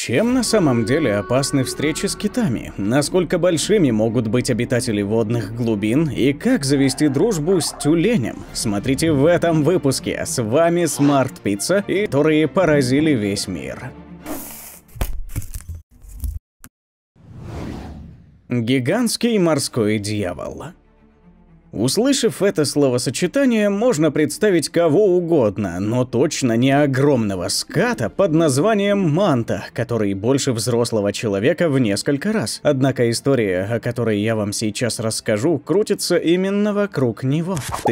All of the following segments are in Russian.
Чем на самом деле опасны встречи с китами? Насколько большими могут быть обитатели водных глубин? И как завести дружбу с тюленем? Смотрите в этом выпуске. С вами Smart Pizza, которые поразили весь мир. Гигантский морской дьявол. Услышав это словосочетание, можно представить кого угодно, но точно не огромного ската под названием манта, который больше взрослого человека в несколько раз. Однако история, о которой я вам сейчас расскажу, крутится именно вокруг него. В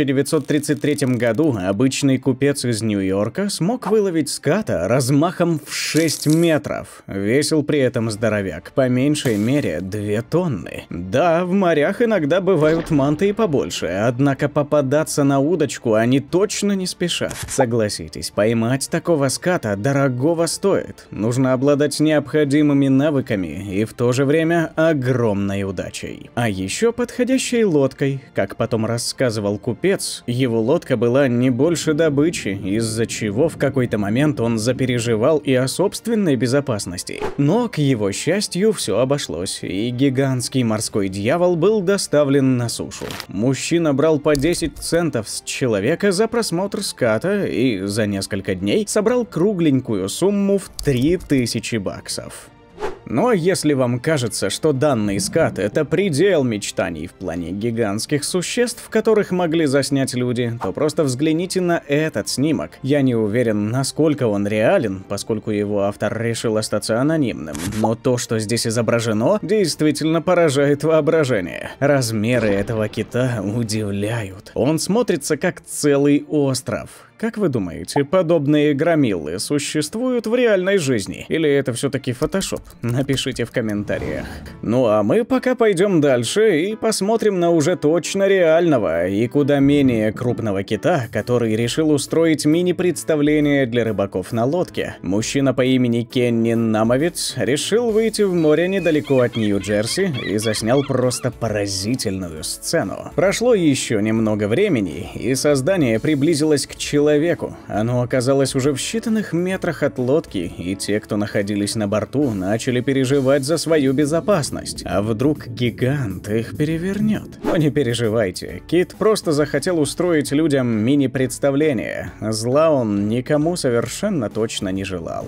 1933 году обычный купец из Нью-Йорка смог выловить ската размахом в 6 метров. Весил при этом здоровяк по меньшей мере 2 тонны. Да, в морях иногда бывают манты и побольше, однако попадаться на удочку они точно не спешат. Согласитесь, поймать такого ската дорогого стоит. Нужно обладать необходимыми навыками и в то же время огромной удачей. А еще подходящей лодкой. Как потом рассказывал купец, его лодка была не больше добычи, из-за чего в какой-то момент он запереживал и о собственной безопасности. Но, к его счастью, все обошлось, и гигантский морской дьявол был доставлен на сушу. Мужчина брал по 10 центов с человека за просмотр ската и за несколько дней собрал кругленькую сумму в 3000 баксов. Но если вам кажется, что данный скат — это предел мечтаний в плане гигантских существ, которых могли заснять люди, то просто взгляните на этот снимок. Я не уверен, насколько он реален, поскольку его автор решил остаться анонимным, но то, что здесь изображено, действительно поражает воображение. Размеры этого кита удивляют. Он смотрится как целый остров. Как вы думаете, подобные громилы существуют в реальной жизни? Или это все-таки фотошоп? Напишите в комментариях. Ну а мы пока пойдем дальше и посмотрим на уже точно реального и куда менее крупного кита, который решил устроить мини-представление для рыбаков на лодке. Мужчина по имени Кенни Намовец решил выйти в море недалеко от Нью-Джерси и заснял просто поразительную сцену. Прошло еще немного времени, и создание приблизилось к человеку. Оно оказалось уже в считанных метрах от лодки, и те, кто находились на борту, начали переживать за свою безопасность. А вдруг гигант их перевернет? Но не переживайте, кит просто захотел устроить людям мини-представление. Зла он никому совершенно точно не желал.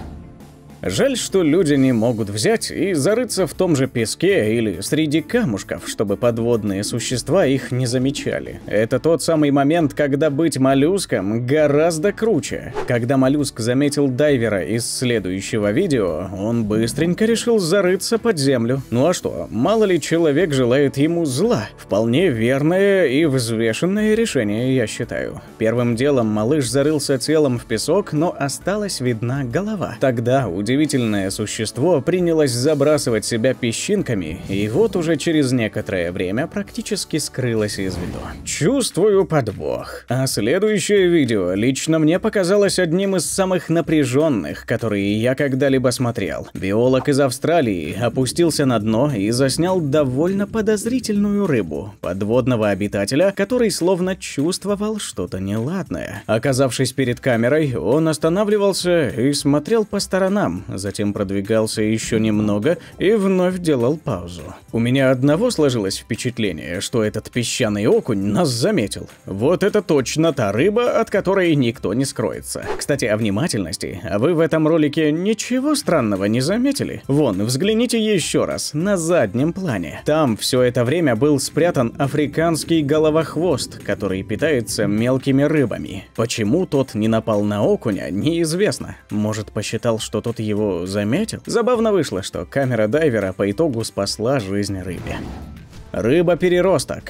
Жаль, что люди не могут взять и зарыться в том же песке или среди камушков, чтобы подводные существа их не замечали. Это тот самый момент, когда быть моллюском гораздо круче. Когда моллюск заметил дайвера из следующего видео, он быстренько решил зарыться под землю. Ну а что, мало ли человек желает ему зла? Вполне верное и взвешенное решение, я считаю. Первым делом малыш зарылся телом в песок, но осталась видна голова. Тогда удивительное существо принялось забрасывать себя песчинками, и вот уже через некоторое время практически скрылось из виду. Чувствую подвох. А следующее видео лично мне показалось одним из самых напряженных, которые я когда-либо смотрел. Биолог из Австралии опустился на дно и заснял довольно подозрительную рыбу, подводного обитателя, который словно чувствовал что-то неладное. Оказавшись перед камерой, он останавливался и смотрел по сторонам, затем продвигался еще немного и вновь делал паузу. У меня одного сложилось впечатление, что этот песчаный окунь нас заметил. Вот это точно та рыба, от которой никто не скроется. Кстати, о внимательности. А вы в этом ролике ничего странного не заметили? Вон, взгляните еще раз, на заднем плане. Там все это время был спрятан африканский головохвост, который питается мелкими рыбами. Почему тот не напал на окуня, неизвестно. Может, посчитал, что тот его заметил? Забавно вышло, что камера дайвера по итогу спасла жизнь рыбе. Рыба-переросток.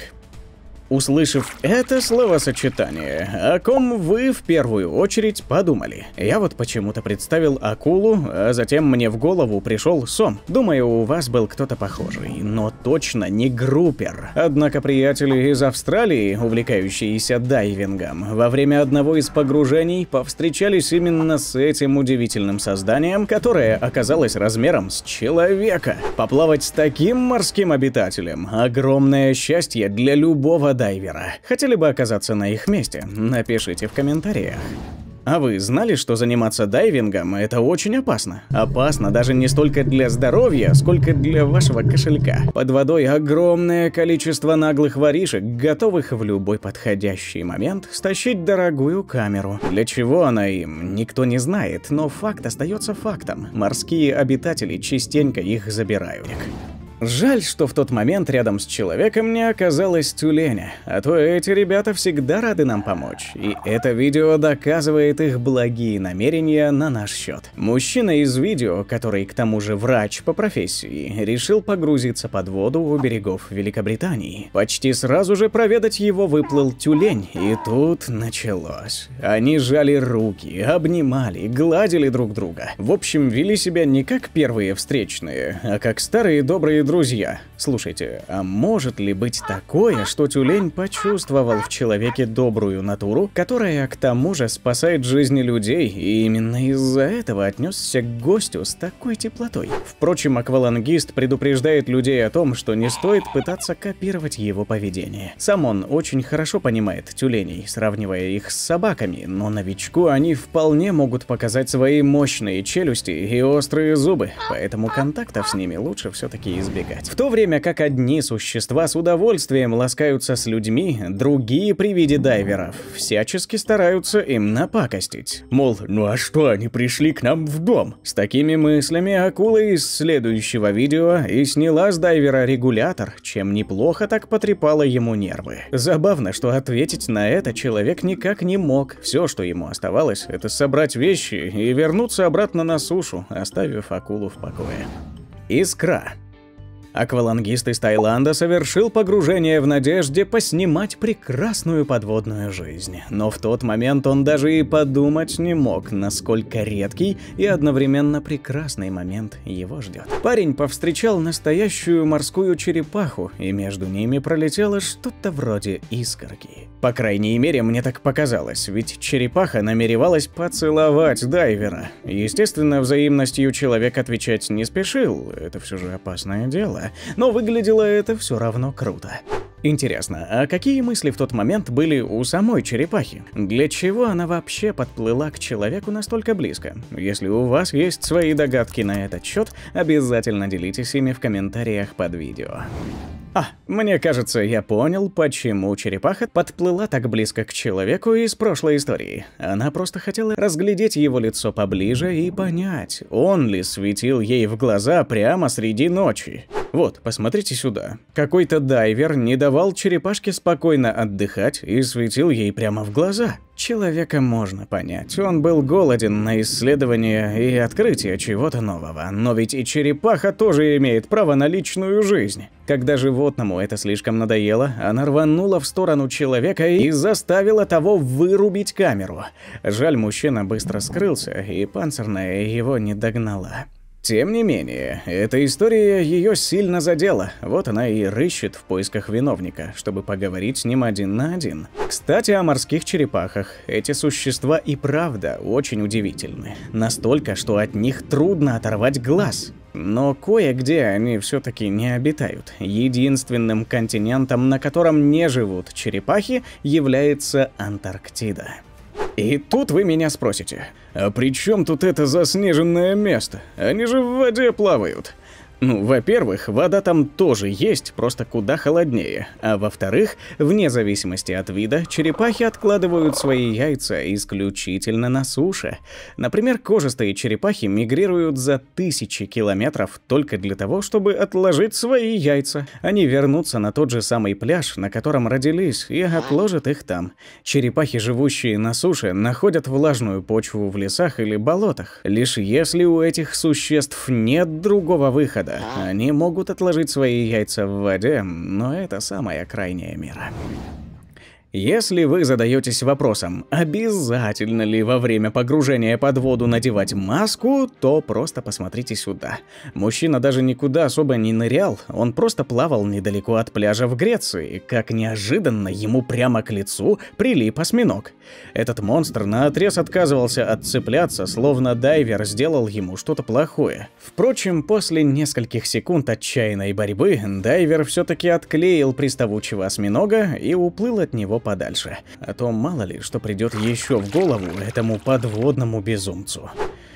Услышав это словосочетание, о ком вы в первую очередь подумали? Я вот почему-то представил акулу, а затем мне в голову пришел сом. Думаю, у вас был кто-то похожий, но точно не группер. Однако приятели из Австралии, увлекающиеся дайвингом, во время одного из погружений повстречались именно с этим удивительным созданием, которое оказалось размером с человека. Поплавать с таким морским обитателем – огромное счастье для любого дайвера. Хотели бы оказаться на их месте? Напишите в комментариях. А вы знали, что заниматься дайвингом – это очень опасно? Опасно даже не столько для здоровья, сколько для вашего кошелька. Под водой огромное количество наглых воришек, готовых в любой подходящий момент стащить дорогую камеру. Для чего она им, никто не знает, но факт остается фактом. Морские обитатели частенько их забирают. Жаль, что в тот момент рядом с человеком не оказалось тюленя, а то эти ребята всегда рады нам помочь, и это видео доказывает их благие намерения на наш счет. Мужчина из видео, который к тому же врач по профессии, решил погрузиться под воду у берегов Великобритании. Почти сразу же проведать его выплыл тюлень, и тут началось. Они жали руки, обнимали, гладили друг друга. В общем, вели себя не как первые встречные, а как старые добрые друзья. Слушайте, а может ли быть такое, что тюлень почувствовал в человеке добрую натуру, которая к тому же спасает жизни людей, и именно из-за этого отнесся к гостю с такой теплотой? Впрочем, аквалангист предупреждает людей о том, что не стоит пытаться копировать его поведение. Сам он очень хорошо понимает тюленей, сравнивая их с собаками, но новичку они вполне могут показать свои мощные челюсти и острые зубы, поэтому контактов с ними лучше все-таки избегать. В то время как одни существа с удовольствием ласкаются с людьми, другие при виде дайверов всячески стараются им напакостить. Мол, ну а что, они пришли к нам в дом? С такими мыслями акула из следующего видео и сняла с дайвера регулятор, чем неплохо так потрепала ему нервы. Забавно, что ответить на это человек никак не мог. Все, что ему оставалось, это собрать вещи и вернуться обратно на сушу, оставив акулу в покое. Искра. Аквалангист из Таиланда совершил погружение в надежде поснимать прекрасную подводную жизнь. Но в тот момент он даже и подумать не мог, насколько редкий и одновременно прекрасный момент его ждет. Парень повстречал настоящую морскую черепаху, и между ними пролетело что-то вроде искорки. По крайней мере, мне так показалось, ведь черепаха намеревалась поцеловать дайвера. Естественно, взаимностью человек отвечать не спешил, это все же опасное дело. Но выглядело это все равно круто. Интересно, а какие мысли в тот момент были у самой черепахи? Для чего она вообще подплыла к человеку настолько близко? Если у вас есть свои догадки на этот счет, обязательно делитесь ими в комментариях под видео. Мне кажется, я понял, почему черепаха подплыла так близко к человеку из прошлой истории. Она просто хотела разглядеть его лицо поближе и понять, он ли светил ей в глаза прямо среди ночи. Вот, посмотрите сюда. Какой-то дайвер не давал черепашке спокойно отдыхать и светил ей прямо в глаза. Человека можно понять, он был голоден на исследование и открытие чего-то нового, но ведь и черепаха тоже имеет право на личную жизнь. Когда животному это слишком надоело, она рванула в сторону человека и заставила того вырубить камеру. Жаль, мужчина быстро скрылся, и панцирная его не догнала. Тем не менее, эта история ее сильно задела, вот она и рыщет в поисках виновника, чтобы поговорить с ним один на один. Кстати, о морских черепахах. Эти существа и правда очень удивительны. Настолько, что от них трудно оторвать глаз. Но кое-где они все-таки не обитают. Единственным континентом, на котором не живут черепахи, является Антарктида. И тут вы меня спросите, а при чем тут это заснеженное место? Они же в воде плавают. Ну, во-первых, вода там тоже есть, просто куда холоднее. А во-вторых, вне зависимости от вида, черепахи откладывают свои яйца исключительно на суше. Например, кожистые черепахи мигрируют за тысячи километров только для того, чтобы отложить свои яйца. Они вернутся на тот же самый пляж, на котором родились, и отложат их там. Черепахи, живущие на суше, находят влажную почву в лесах или болотах. Лишь если у этих существ нет другого выхода, они могут отложить свои яйца в воде, но это самая крайняя мера. Если вы задаетесь вопросом, обязательно ли во время погружения под воду надевать маску, то просто посмотрите сюда. Мужчина даже никуда особо не нырял, он просто плавал недалеко от пляжа в Греции, как неожиданно ему прямо к лицу прилип осьминог. Этот монстр наотрез отказывался отцепляться, словно дайвер сделал ему что-то плохое. Впрочем, после нескольких секунд отчаянной борьбы, дайвер все-таки отклеил приставучего осьминога и уплыл от него подальше. А то мало ли, что придет еще в голову этому подводному безумцу.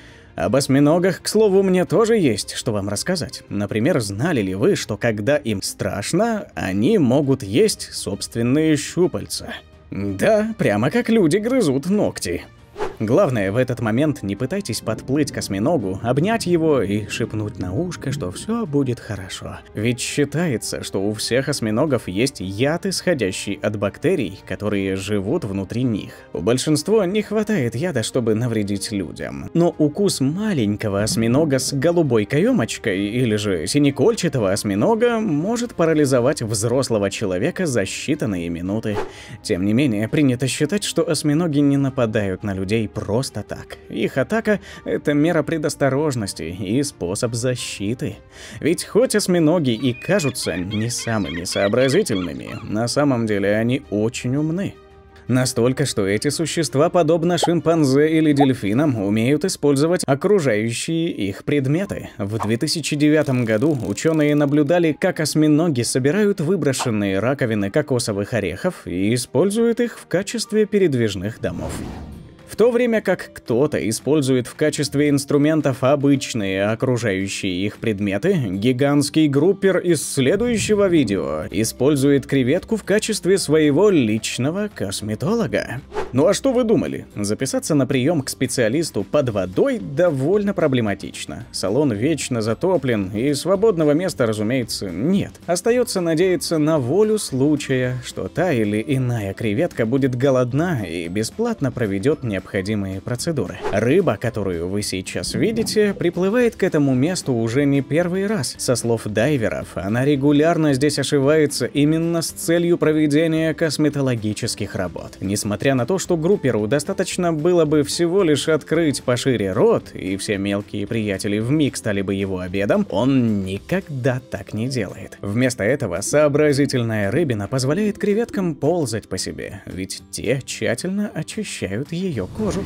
Об осьминогах, к слову, мне тоже есть что вам рассказать. Например, знали ли вы, что когда им страшно, они могут есть собственные щупальца? Да, прямо как люди грызут ногти. Главное, в этот момент не пытайтесь подплыть к осьминогу, обнять его и шепнуть на ушко, что все будет хорошо. Ведь считается, что у всех осьминогов есть яд, исходящий от бактерий, которые живут внутри них. У большинства не хватает яда, чтобы навредить людям. Но укус маленького осьминога с голубой каемочкой или же синекольчатого осьминога может парализовать взрослого человека за считанные минуты. Тем не менее, принято считать, что осьминоги не нападают на людей просто так. Их атака – это мера предосторожности и способ защиты. Ведь хоть осьминоги и кажутся не самыми сообразительными, на самом деле они очень умны. Настолько, что эти существа, подобно шимпанзе или дельфинам, умеют использовать окружающие их предметы. В 2009 году ученые наблюдали, как осьминоги собирают выброшенные раковины кокосовых орехов и используют их в качестве передвижных домов. В то время как кто-то использует в качестве инструментов обычные окружающие их предметы, гигантский группер из следующего видео использует креветку в качестве своего личного косметолога. Ну а что вы думали? Записаться на прием к специалисту под водой довольно проблематично. Салон вечно затоплен, и свободного места, разумеется, нет. Остается надеяться на волю случая, что та или иная креветка будет голодна и бесплатно проведет необходимые процедуры. Рыба, которую вы сейчас видите, приплывает к этому месту уже не первый раз. Со слов дайверов, она регулярно здесь ошивается именно с целью проведения косметологических работ. Несмотря на то, что групперу достаточно было бы всего лишь открыть пошире рот, и все мелкие приятели вмиг стали бы его обедом, он никогда так не делает. Вместо этого сообразительная рыбина позволяет креветкам ползать по себе, ведь те тщательно очищают ее кожу.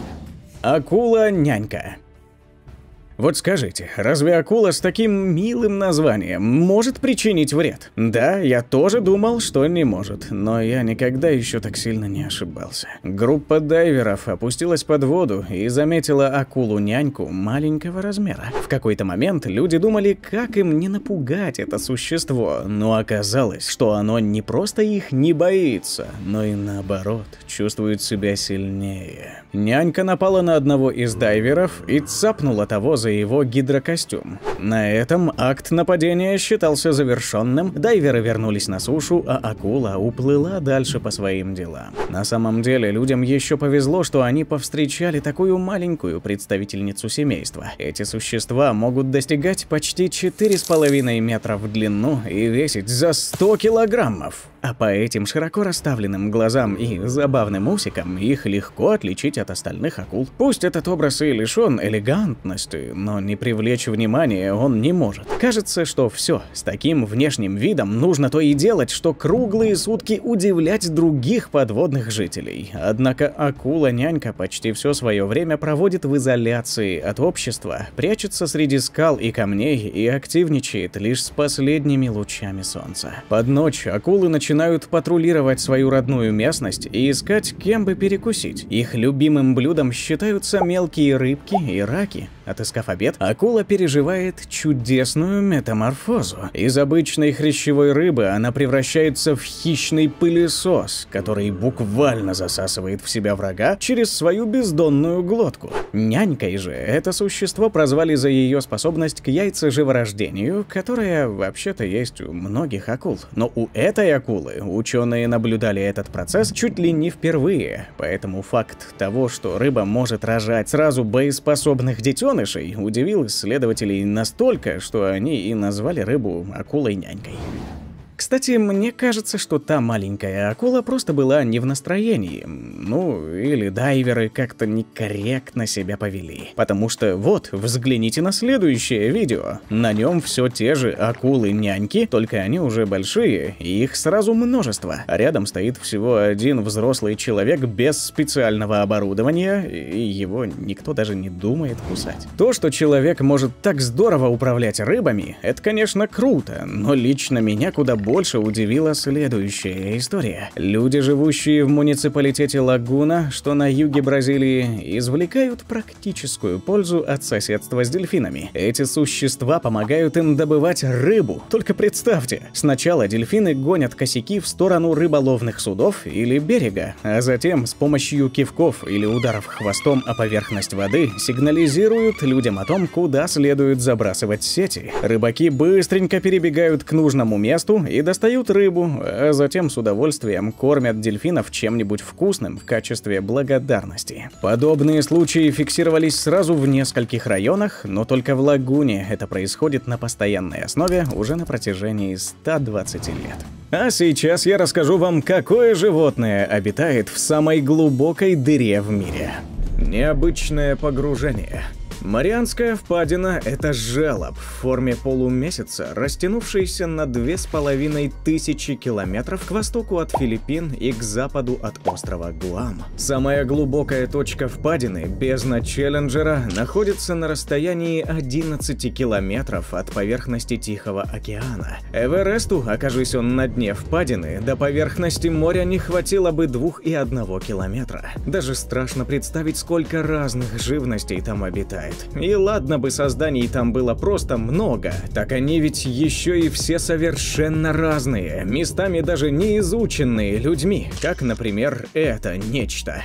Акула-нянька. Вот скажите, разве акула с таким милым названием может причинить вред? Да, я тоже думал, что не может, но я никогда еще так сильно не ошибался. Группа дайверов опустилась под воду и заметила акулу-няньку маленького размера. В какой-то момент люди думали, как им не напугать это существо, но оказалось, что оно не просто их не боится, но и наоборот, чувствует себя сильнее. Нянька напала на одного из дайверов и цапнула того за его гидрокостюм. На этом акт нападения считался завершенным, дайверы вернулись на сушу, а акула уплыла дальше по своим делам. На самом деле, людям еще повезло, что они повстречали такую маленькую представительницу семейства. Эти существа могут достигать почти 4,5 метра в длину и весить за 100 килограммов. А по этим широко расставленным глазам и забавным усикам их легко отличить от остальных акул. Пусть этот образ и лишен элегантности, но не привлечь внимание он не может. Кажется, что все, с таким внешним видом нужно то и делать, что круглые сутки удивлять других подводных жителей. Однако акула-нянька почти все свое время проводит в изоляции от общества, прячется среди скал и камней и активничает лишь с последними лучами солнца. Под ночь акулы начинают патрулировать свою родную местность и искать, кем бы перекусить. Их любимым блюдом считаются мелкие рыбки и раки. Отыскав обед, акула переживает чудесную метаморфозу. Из обычной хрящевой рыбы она превращается в хищный пылесос, который буквально засасывает в себя врага через свою бездонную глотку. Нянькой же это существо прозвали за ее способность к яйцеживорождению, которая вообще-то есть у многих акул. Но у этой акулы ученые наблюдали этот процесс чуть ли не впервые, поэтому факт того, что рыба может рожать сразу боеспособных детенышей, удивил исследователей настолько, что они и назвали рыбу акулой-нянькой. Кстати, мне кажется, что та маленькая акула просто была не в настроении. Ну, или дайверы как-то некорректно себя повели. Потому что вот, взгляните на следующее видео. На нем все те же акулы-няньки, только они уже большие, и их сразу множество. А рядом стоит всего один взрослый человек без специального оборудования, и его никто даже не думает кусать. То, что человек может так здорово управлять рыбами, это, конечно, круто, но лично меня куда больше удивила следующая история. Люди, живущие в муниципалитете Лагуна, что на юге Бразилии, извлекают практическую пользу от соседства с дельфинами. Эти существа помогают им добывать рыбу. Только представьте, сначала дельфины гонят косяки в сторону рыболовных судов или берега, а затем с помощью кивков или ударов хвостом о поверхность воды сигнализируют людям о том, куда следует забрасывать сети. Рыбаки быстренько перебегают к нужному месту и достают рыбу, а затем с удовольствием кормят дельфинов чем-нибудь вкусным в качестве благодарности. Подобные случаи фиксировались сразу в нескольких районах, но только в Лагуне это происходит на постоянной основе уже на протяжении 120 лет. А сейчас я расскажу вам, какое животное обитает в самой глубокой дыре в мире. Необычное погружение. Марианская впадина – это желоб в форме полумесяца, растянувшийся на 2500 километров к востоку от Филиппин и к западу от острова Гуам. Самая глубокая точка впадины, бездна Челленджера, находится на расстоянии 11 километров от поверхности Тихого океана. Эвересту, окажись он на дне впадины, до поверхности моря не хватило бы 2,1 километра. Даже страшно представить, сколько разных живностей там обитает. И ладно бы созданий там было просто много, так они ведь еще и все совершенно разные, местами даже не изученные людьми, как, например, это нечто.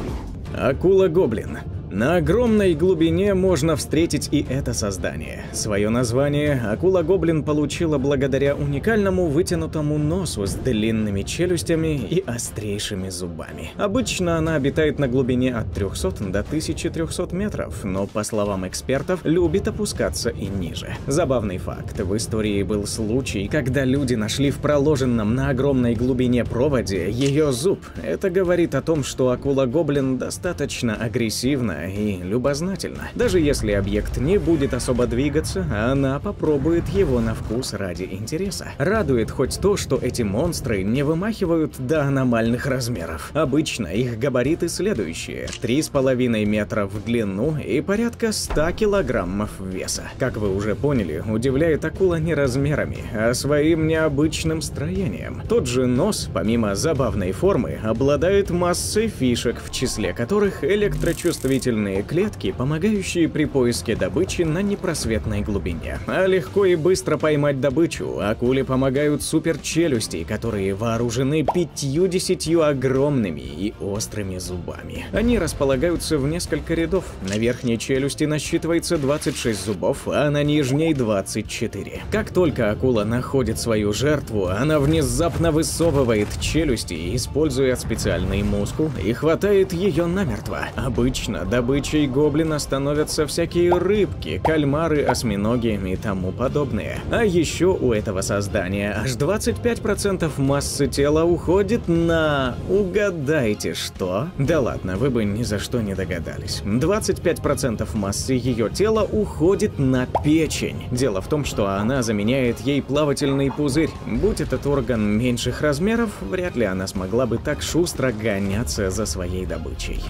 Акула-гоблин. На огромной глубине можно встретить и это создание. Свое название акула-гоблин получила благодаря уникальному вытянутому носу с длинными челюстями и острейшими зубами. Обычно она обитает на глубине от 300 до 1300 метров, но, по словам экспертов, любит опускаться и ниже. Забавный факт. В истории был случай, когда люди нашли в проложенном на огромной глубине проводе ее зуб. Это говорит о том, что акула-гоблин достаточно агрессивна и любознательна. Даже если объект не будет особо двигаться, она попробует его на вкус ради интереса. Радует хоть то, что эти монстры не вымахивают до аномальных размеров. Обычно их габариты следующие: 3,5 метра в длину и порядка 100 килограммов веса. Как вы уже поняли, удивляет акула не размерами, а своим необычным строением. Тот же нос, помимо забавной формы, обладает массой фишек, в числе которых электрочувствительные клетки, помогающие при поиске добычи на непросветной глубине. А легко и быстро поймать добычу акуле помогают суперчелюсти, которые вооружены 50 огромными и острыми зубами. Они располагаются в несколько рядов. На верхней челюсти насчитывается 26 зубов, а на нижней 24. Как только акула находит свою жертву, она внезапно высовывает челюсти, используя специальный мускул, и хватает ее намертво. Обычно добычей гоблина становятся всякие рыбки, кальмары, осьминоги и тому подобное. А еще у этого создания аж 25% массы тела уходит на... Угадайте, что? Да ладно, вы бы ни за что не догадались. 25% массы ее тела уходит на печень. Дело в том, что она заменяет ей плавательный пузырь. Будь этот орган меньших размеров, вряд ли она смогла бы так шустро гоняться за своей добычей.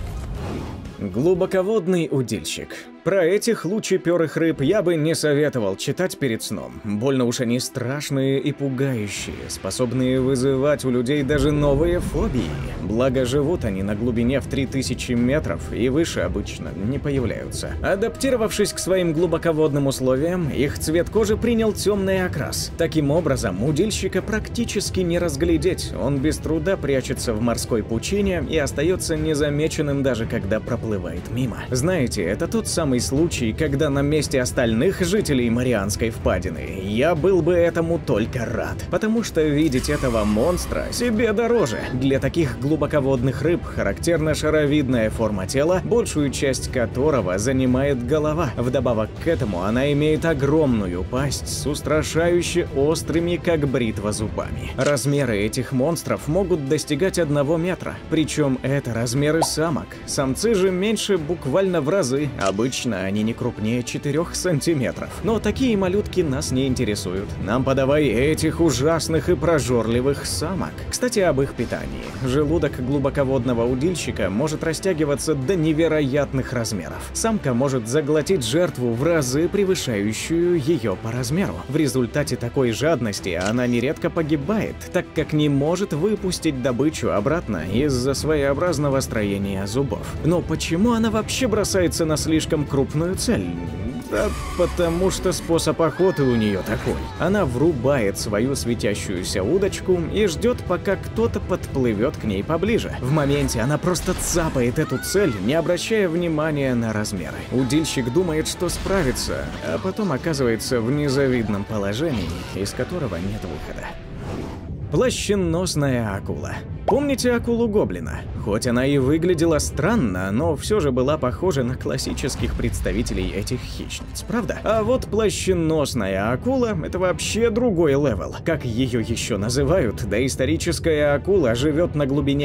Глубоководный удильщик. Про этих лучеперых рыб я бы не советовал читать перед сном. Больно уж они страшные и пугающие, способные вызывать у людей даже новые фобии. Благо живут они на глубине в 3000 метров и выше обычно не появляются. Адаптировавшись к своим глубоководным условиям, их цвет кожи принял темный окрас. Таким образом, удильщика практически не разглядеть. Он без труда прячется в морской пучине и остается незамеченным даже когда проплывает мимо. Знаете, это тот самый случай, когда на месте остальных жителей Марианской впадины я был бы этому только рад, потому что видеть этого монстра себе дороже. Для таких глубоководных рыб характерна шаровидная форма тела, большую часть которого занимает голова. Вдобавок к этому она имеет огромную пасть с устрашающе острыми, как бритва, зубами. Размеры этих монстров могут достигать 1 метра, причем это размеры самок. Самцы же меньше буквально в разы. Обычно точно они не крупнее 4 сантиметров. Но такие малютки нас не интересуют. Нам подавай этих ужасных и прожорливых самок. Кстати, об их питании. Желудок глубоководного удильщика может растягиваться до невероятных размеров. Самка может заглотить жертву в разы превышающую ее по размеру. В результате такой жадности она нередко погибает, так как не может выпустить добычу обратно из-за своеобразного строения зубов. Но почему она вообще бросается на слишком крупную цель? Да потому что способ охоты у нее такой. Она врубает свою светящуюся удочку и ждет, пока кто-то подплывет к ней поближе. В моменте она просто цапает эту цель, не обращая внимания на размеры. Удильщик думает, что справится, а потом оказывается в незавидном положении, из которого нет выхода. Плащеносная акула. Помните акулу-гоблина? Хоть она и выглядела странно, но все же была похожа на классических представителей этих хищниц, правда? А вот плащеносная акула — это вообще другой левел. Как ее еще называют, доисторическая акула живет на глубине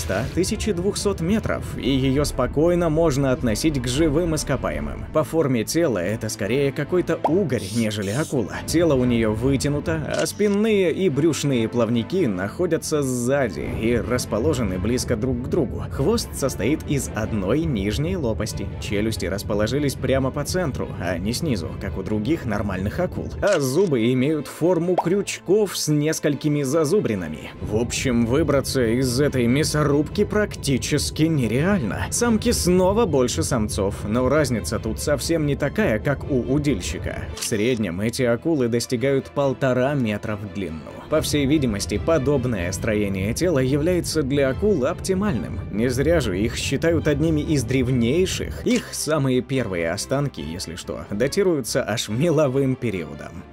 500-1200 метров, и ее спокойно можно относить к живым ископаемым. По форме тела это скорее какой-то угорь, нежели акула. Тело у нее вытянуто, а спинные и брюшные плавники находятся сзади и расположены близко друг к другу. Хвост состоит из одной нижней лопасти. Челюсти расположились прямо по центру, а не снизу, как у других нормальных акул. А зубы имеют форму крючков с несколькими зазубринами. В общем, выбраться из этой мясорубки практически нереально. Самки снова больше самцов, но разница тут совсем не такая, как у удильщика. В среднем эти акулы достигают 1,5 метра в длину. По всей видимости, подобное строение тела является для акул оптимальным. Не зря же их считают одними из древнейших. Их самые первые останки, если что, датируются аж меловым периодом.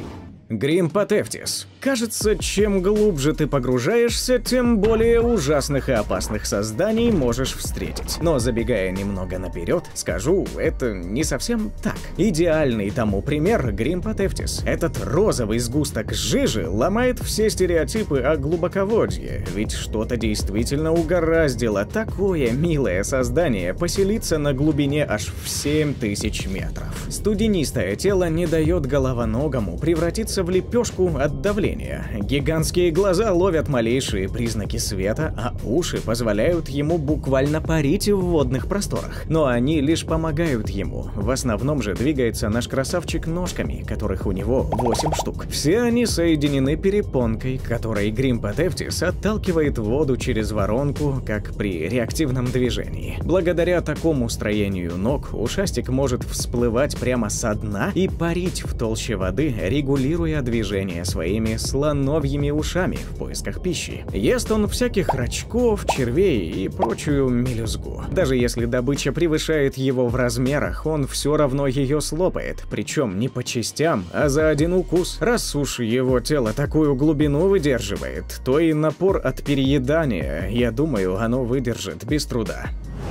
Гримпотефтис. Кажется, чем глубже ты погружаешься, тем более ужасных и опасных созданий можешь встретить. Но забегая немного наперед, скажу, это не совсем так. Идеальный тому пример Гримпотефтис. Этот розовый сгусток жижи ломает все стереотипы о глубоководье, ведь что-то действительно угораздило такое милое создание поселиться на глубине аж в 7000 метров. Студенистое тело не дает головоногому превратиться в лепешку от давления. Гигантские глаза ловят малейшие признаки света, а уши позволяют ему буквально парить в водных просторах. Но они лишь помогают ему. В основном же двигается наш красавчик ножками, которых у него 8 штук. Все они соединены перепонкой, которой Гримпотефтис отталкивает воду через воронку, как при реактивном движении. Благодаря такому строению ног ушастик может всплывать прямо со дна и парить в толще воды, регулируя движение своими слоновьими ушами в поисках пищи. Ест он всяких рачков, червей и прочую мелюзгу. Даже если добыча превышает его в размерах, он все равно ее слопает, причем не по частям, а за один укус. Раз уж его тело такую глубину выдерживает, то и напор от переедания, я думаю, оно выдержит без труда.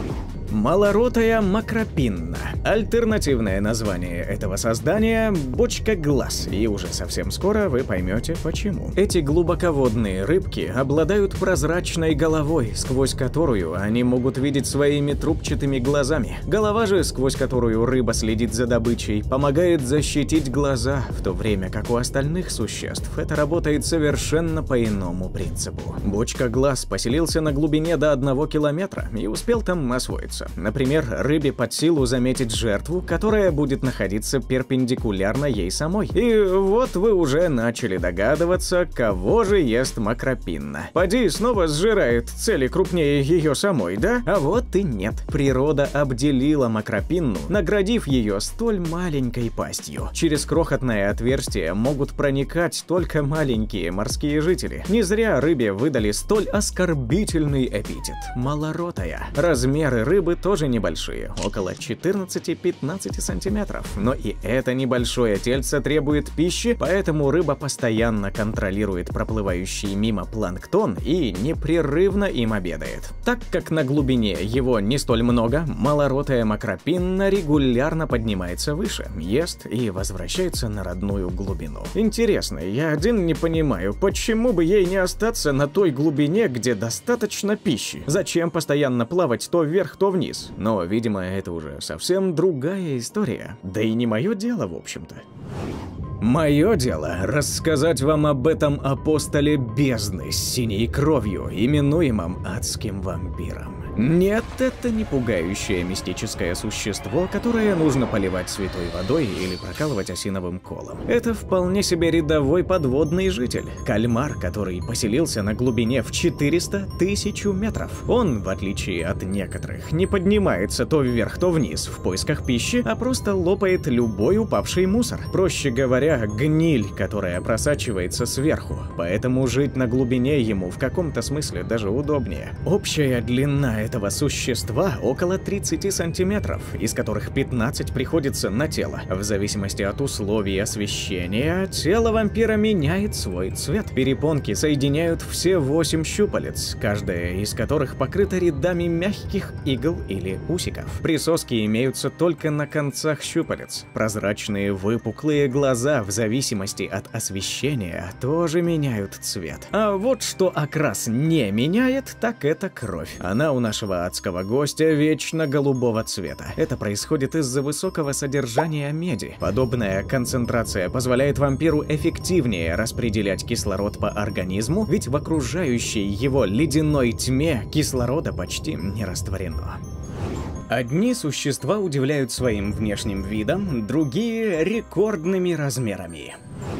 Малоротая макропинна. Альтернативное название этого создания – бочка-глаз, и уже совсем скоро вы поймете почему. Эти глубоководные рыбки обладают прозрачной головой, сквозь которую они могут видеть своими трубчатыми глазами. Голова же, сквозь которую рыба следит за добычей, помогает защитить глаза, в то время как у остальных существ это работает совершенно по иному принципу. Бочка-глаз поселился на глубине до 1 километра и успел там освоиться. Например, рыбе под силу заметить жертву, которая будет находиться перпендикулярно ей самой. И вот вы уже начали догадываться, кого же ест макропинна. Поди снова сжирает цели крупнее ее самой, да? А вот и нет. Природа обделила макропинну, наградив ее столь маленькой пастью. Через крохотное отверстие могут проникать только маленькие морские жители. Не зря рыбе выдали столь оскорбительный эпитет – малоротая. Размеры рыбы тоже небольшие, около 14-15 сантиметров. Но и это небольшое тельце требует пищи, поэтому рыба постоянно контролирует проплывающий мимо планктон и непрерывно им обедает. Так как на глубине его не столь много, малоротая макропинна регулярно поднимается выше, ест и возвращается на родную глубину. Интересно, я один не понимаю, почему бы ей не остаться на той глубине, где достаточно пищи? Зачем постоянно плавать то вверх, то вниз? вниз. Но, видимо, это уже совсем другая история. Да и не мое дело, в общем-то. Мое дело – рассказать вам об этом апостоле бездны с синей кровью, именуемом адским вампиром. Нет, это не пугающее мистическое существо, которое нужно поливать святой водой или прокалывать осиновым колом. Это вполне себе рядовой подводный житель, кальмар, который поселился на глубине в 400–1000 метров. Он, в отличие от некоторых, не поднимается то вверх, то вниз в поисках пищи, а просто лопает любой упавший мусор. Проще говоря, гниль, которая просачивается сверху. Поэтому жить на глубине ему в каком-то смысле даже удобнее. Общая длина этого существа около 30 сантиметров, из которых 15 приходится на тело. В зависимости от условий освещения, тело вампира меняет свой цвет. Перепонки соединяют все 8 щупалец, каждая из которых покрыта рядами мягких игл или усиков. Присоски имеются только на концах щупалец. Прозрачные выпуклые глаза, в зависимости от освещения, тоже меняют цвет. А вот что окрас не меняет, так это кровь. Она у нашего адского гостя вечно голубого цвета. Это происходит из-за высокого содержания меди. Подобная концентрация позволяет вампиру эффективнее распределять кислород по организму, ведь в окружающей его ледяной тьме кислорода почти не растворено. Одни существа удивляют своим внешним видом, другие — рекордными размерами.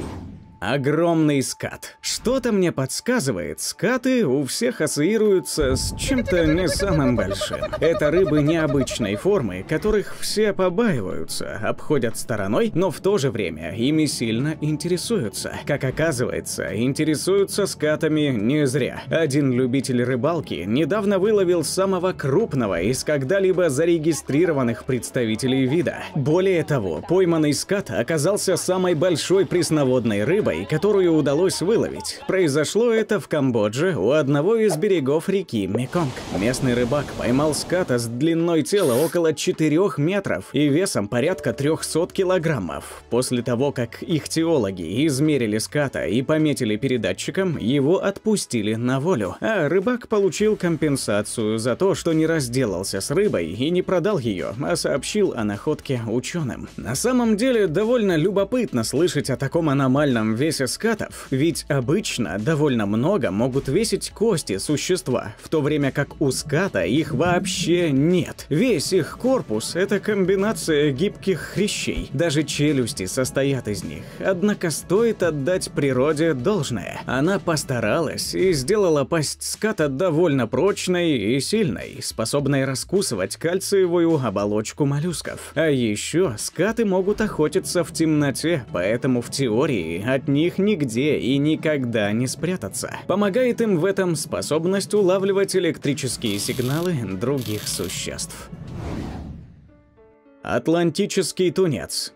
Огромный скат. Что-то мне подсказывает, скаты у всех ассоциируются с чем-то не самым большим. Это рыбы необычной формы, которых все побаиваются, обходят стороной, но в то же время ими сильно интересуются. Как оказывается, интересуются скатами не зря. Один любитель рыбалки недавно выловил самого крупного из когда-либо зарегистрированных представителей вида. Более того, пойманный скат оказался самой большой пресноводной рыбой, которую удалось выловить. Произошло это в Камбодже у одного из берегов реки Меконг. Местный рыбак поймал ската с длиной тела около 4 метров и весом порядка 300 килограммов. После того, как ихтиологи измерили ската и пометили передатчиком, его отпустили на волю. А рыбак получил компенсацию за то, что не разделался с рыбой и не продал ее, а сообщил о находке ученым. На самом деле, довольно любопытно слышать о таком аномальном весе скатов, ведь обычно довольно много могут весить кости существа, в то время как у ската их вообще нет. Весь их корпус — это комбинация гибких хрящей, даже челюсти состоят из них. Однако стоит отдать природе должное. Она постаралась и сделала пасть ската довольно прочной и сильной, способной раскусывать кальциевую оболочку моллюсков. А еще скаты могут охотиться в темноте, поэтому в теории от них нигде и никогда не спрятаться. Помогает им в этом способность улавливать электрические сигналы других существ. Атлантический тунец.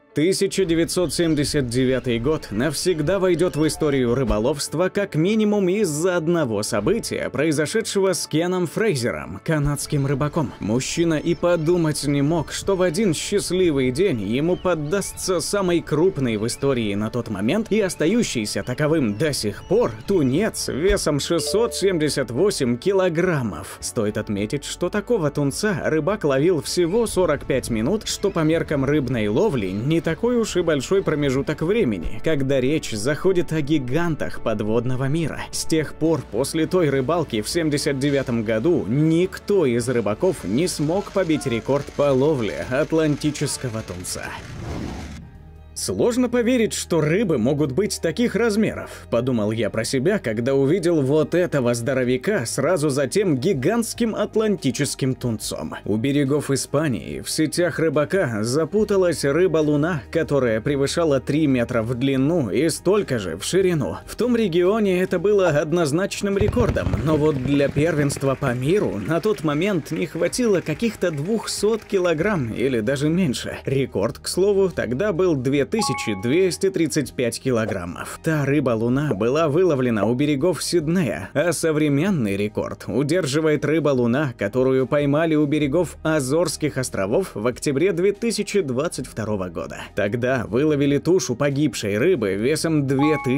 1979 год навсегда войдет в историю рыболовства как минимум из-за одного события, произошедшего с Кеном Фрейзером, канадским рыбаком. Мужчина и подумать не мог, что в один счастливый день ему поддастся самый крупный в истории на тот момент и остающийся таковым до сих пор тунец весом 678 килограммов. Стоит отметить, что такого тунца рыбак ловил всего 45 минут, что по меркам рыбной ловли не такой уж и большой промежуток времени, когда речь заходит о гигантах подводного мира. С тех пор, после той рыбалки в 79 году, никто из рыбаков не смог побить рекорд по ловле атлантического тунца. Сложно поверить, что рыбы могут быть таких размеров, подумал я про себя, когда увидел вот этого здоровяка сразу за тем гигантским атлантическим тунцом. У берегов Испании в сетях рыбака запуталась рыба-луна, которая превышала 3 метра в длину и столько же в ширину. В том регионе это было однозначным рекордом, но вот для первенства по миру на тот момент не хватило каких-то 200 килограмм или даже меньше. Рекорд, к слову, тогда был 2000 2235 килограммов. Та рыба-луна была выловлена у берегов Сиднея, а современный рекорд удерживает рыба-луна, которую поймали у берегов Азорских островов в октябре 2022 года. Тогда выловили тушу погибшей рыбы весом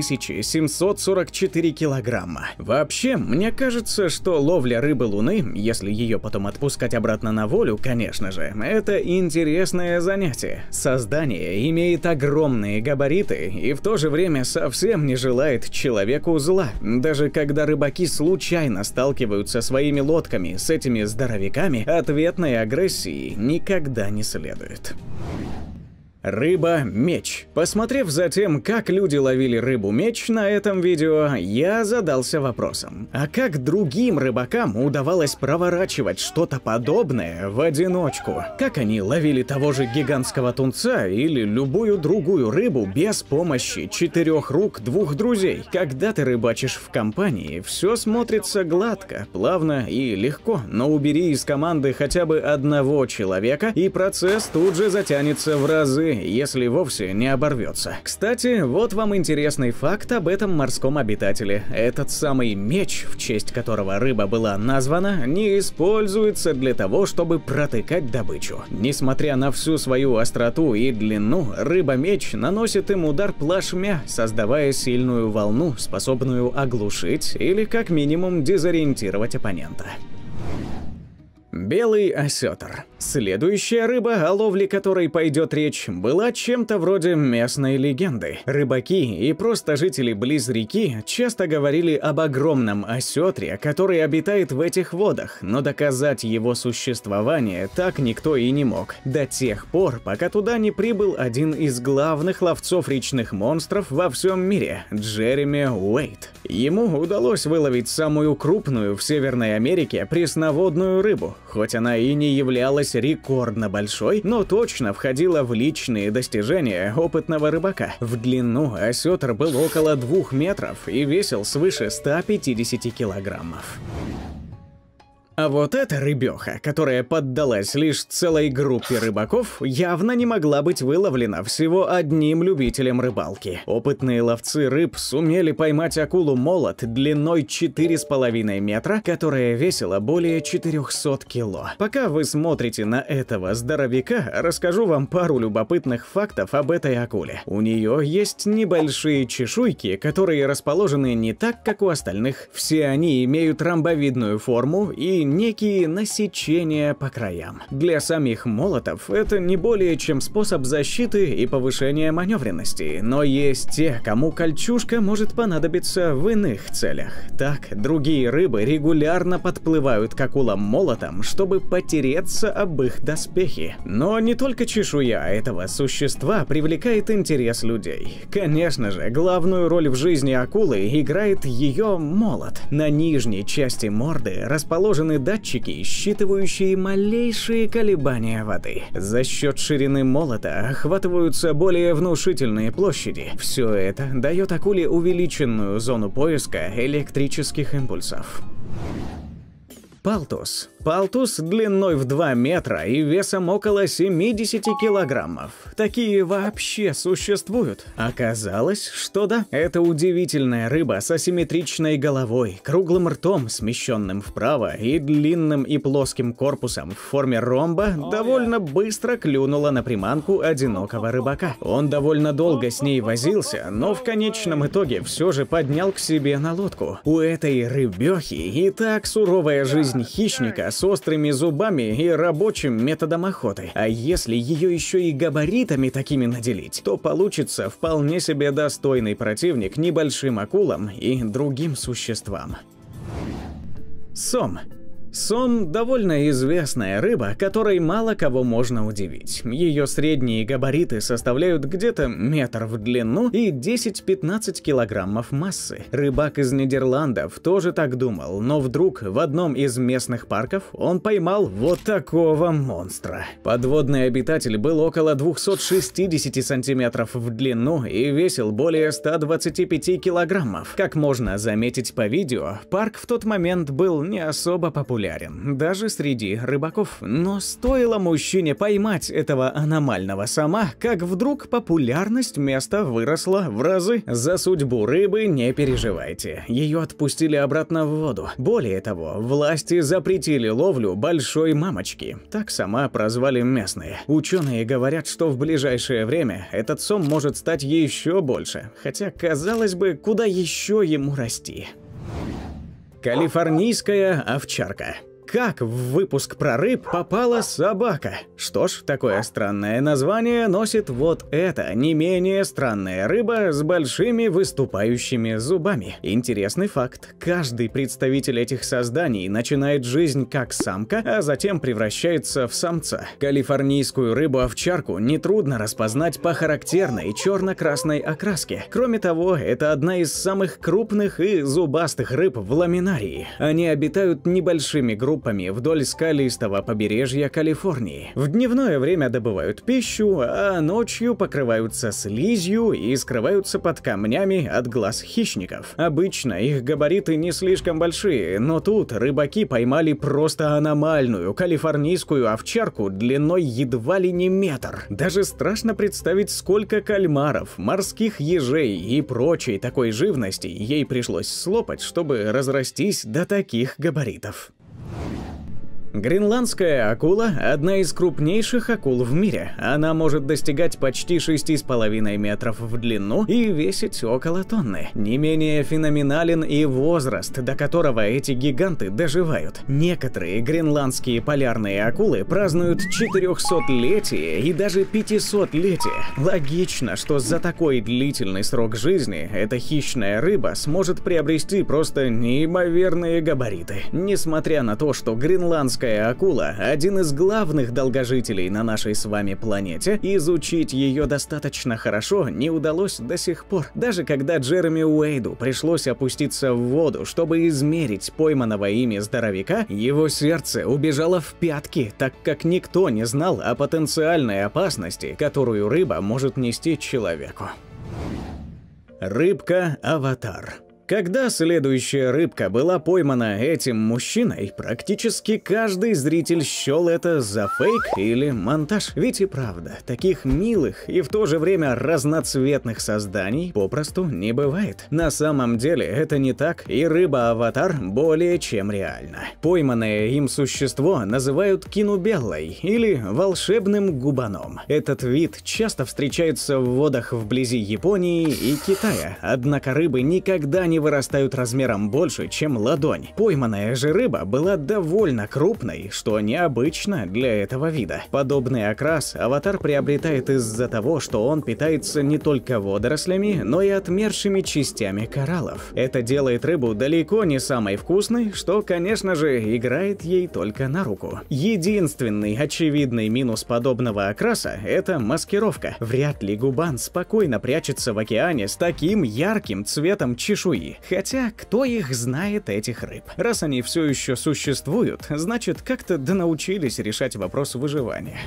2744 килограмма. Вообще, мне кажется, что ловля рыбы-луны, если ее потом отпускать обратно на волю, конечно же, это интересное занятие. Создание имеет огромные габариты и в то же время совсем не желает человеку зла. Даже когда рыбаки случайно сталкиваются своими лодками с этими здоровяками, ответной агрессии никогда не следует. Рыба-меч. Посмотрев за тем, как люди ловили рыбу-меч на этом видео, я задался вопросом: а как другим рыбакам удавалось проворачивать что-то подобное в одиночку? Как они ловили того же гигантского тунца или любую другую рыбу без помощи 4 рук 2 друзей? Когда ты рыбачишь в компании, все смотрится гладко, плавно и легко, но убери из команды хотя бы одного человека, и процесс тут же затянется в разы, если вовсе не оборвется. Кстати, вот вам интересный факт об этом морском обитателе. Этот самый меч, в честь которого рыба была названа, не используется для того, чтобы протыкать добычу. Несмотря на всю свою остроту и длину, рыба-меч наносит им удар плашмя, создавая сильную волну, способную оглушить или как минимум дезориентировать оппонента. Белый осетр. Следующая рыба, о ловле которой пойдет речь, была чем-то вроде местной легенды. Рыбаки и просто жители близ реки часто говорили об огромном осетре, который обитает в этих водах, но доказать его существование так никто и не мог. До тех пор, пока туда не прибыл один из главных ловцов речных монстров во всем мире – Джереми Уэйт. Ему удалось выловить самую крупную в Северной Америке пресноводную рыбу. Хоть она и не являлась рекордно большой, но точно входила в личные достижения опытного рыбака. В длину осетр был около 2 метров и весил свыше 150 килограммов. А вот эта рыбеха, которая поддалась лишь целой группе рыбаков, явно не могла быть выловлена всего одним любителем рыбалки. Опытные ловцы рыб сумели поймать акулу-молот длиной 4,5 метра, которая весила более 400 кило. Пока вы смотрите на этого здоровяка, расскажу вам пару любопытных фактов об этой акуле. У нее есть небольшие чешуйки, которые расположены не так, как у остальных. Все они имеют ромбовидную форму и некие насечения по краям. Для самих молотов это не более чем способ защиты и повышения маневренности, но есть те, кому кольчужка может понадобиться в иных целях. Так, другие рыбы регулярно подплывают к акулам-молотам, чтобы потереться об их доспехи. Но не только чешуя этого существа привлекает интерес людей. Конечно же, главную роль в жизни акулы играет ее молот. На нижней части морды расположены датчики, считывающие малейшие колебания воды. За счет ширины молота охватываются более внушительные площади. Все это дает акуле увеличенную зону поиска электрических импульсов. Палтус. Палтус длиной в 2 метра и весом около 70 килограммов. Такие вообще существуют? Оказалось, что да. Это удивительная рыба с асимметричной головой, круглым ртом, смещенным вправо, и длинным и плоским корпусом в форме ромба довольно быстро клюнула на приманку одинокого рыбака. Он довольно долго с ней возился, но в конечном итоге все же поднял к себе на лодку. У этой рыбехи и так суровая жизнь хищника с острыми зубами и рабочим методом охоты. А если ее еще и габаритами такими наделить, то получится вполне себе достойный противник небольшим акулам и другим существам. Сом. Сом – довольно известная рыба, которой мало кого можно удивить. Ее средние габариты составляют где-то метр в длину и 10-15 килограммов массы. Рыбак из Нидерландов тоже так думал, но вдруг в одном из местных парков он поймал вот такого монстра. Подводный обитатель был около 260 сантиметров в длину и весил более 125 килограммов. Как можно заметить по видео, парк в тот момент был не особо популярен. популярен, даже среди рыбаков. Но стоило мужчине поймать этого аномального сома, как вдруг популярность места выросла в разы. За судьбу рыбы не переживайте, ее отпустили обратно в воду. Более того, власти запретили ловлю большой мамочки, так сома прозвали местные. Ученые говорят, что в ближайшее время этот сом может стать еще больше, хотя, казалось бы, куда еще ему расти. Калифорнийская овчарка. Как в выпуск про рыб попала собака? Что ж, такое странное название носит вот эта не менее странная рыба с большими выступающими зубами. Интересный факт. Каждый представитель этих созданий начинает жизнь как самка, а затем превращается в самца. Калифорнийскую рыбу-овчарку нетрудно распознать по характерной черно-красной окраске. Кроме того, это одна из самых крупных и зубастых рыб в ламинарии. Они обитают небольшими группами вдоль скалистого побережья Калифорнии. В дневное время добывают пищу, а ночью покрываются слизью и скрываются под камнями от глаз хищников. Обычно их габариты не слишком большие, но тут рыбаки поймали просто аномальную калифорнийскую овчарку длиной едва ли не метр. Даже страшно представить, сколько кальмаров, морских ежей и прочей такой живности ей пришлось слопать, чтобы разрастись до таких габаритов. Гренландская акула – одна из крупнейших акул в мире. Она может достигать почти 6,5 метров в длину и весить около тонны. Не менее феноменален и возраст, до которого эти гиганты доживают. Некоторые гренландские полярные акулы празднуют 400-летие и даже 500-летие. Логично, что за такой длительный срок жизни эта хищная рыба сможет приобрести просто неимоверные габариты. Несмотря на то, что гренландская акула – один из главных долгожителей на нашей с вами планете, изучить ее достаточно хорошо не удалось до сих пор. Даже когда Джереми Уэйду пришлось опуститься в воду, чтобы измерить пойманного ими здоровяка, его сердце убежало в пятки, так как никто не знал о потенциальной опасности, которую рыба может нести человеку. Рыбка-аватар. Когда следующая рыбка была поймана этим мужчиной, практически каждый зритель счел это за фейк или монтаж. Ведь и правда, таких милых и в то же время разноцветных созданий попросту не бывает. На самом деле это не так, и рыба-аватар более чем реальна. Пойманное им существо называют кинубеллой или волшебным губаном. Этот вид часто встречается в водах вблизи Японии и Китая, однако рыбы никогда не вырастают размером больше, чем ладонь. Пойманная же рыба была довольно крупной, что необычно для этого вида. Подобный окрас аватар приобретает из-за того, что он питается не только водорослями, но и отмершими частями кораллов. Это делает рыбу далеко не самой вкусной, что, конечно же, играет ей только на руку. Единственный очевидный минус подобного окраса – это маскировка. Вряд ли губан спокойно прячется в океане с таким ярким цветом чешуи. Хотя, кто их знает, этих рыб? Раз они все еще существуют, значит, как-то донаучились решать вопрос выживания.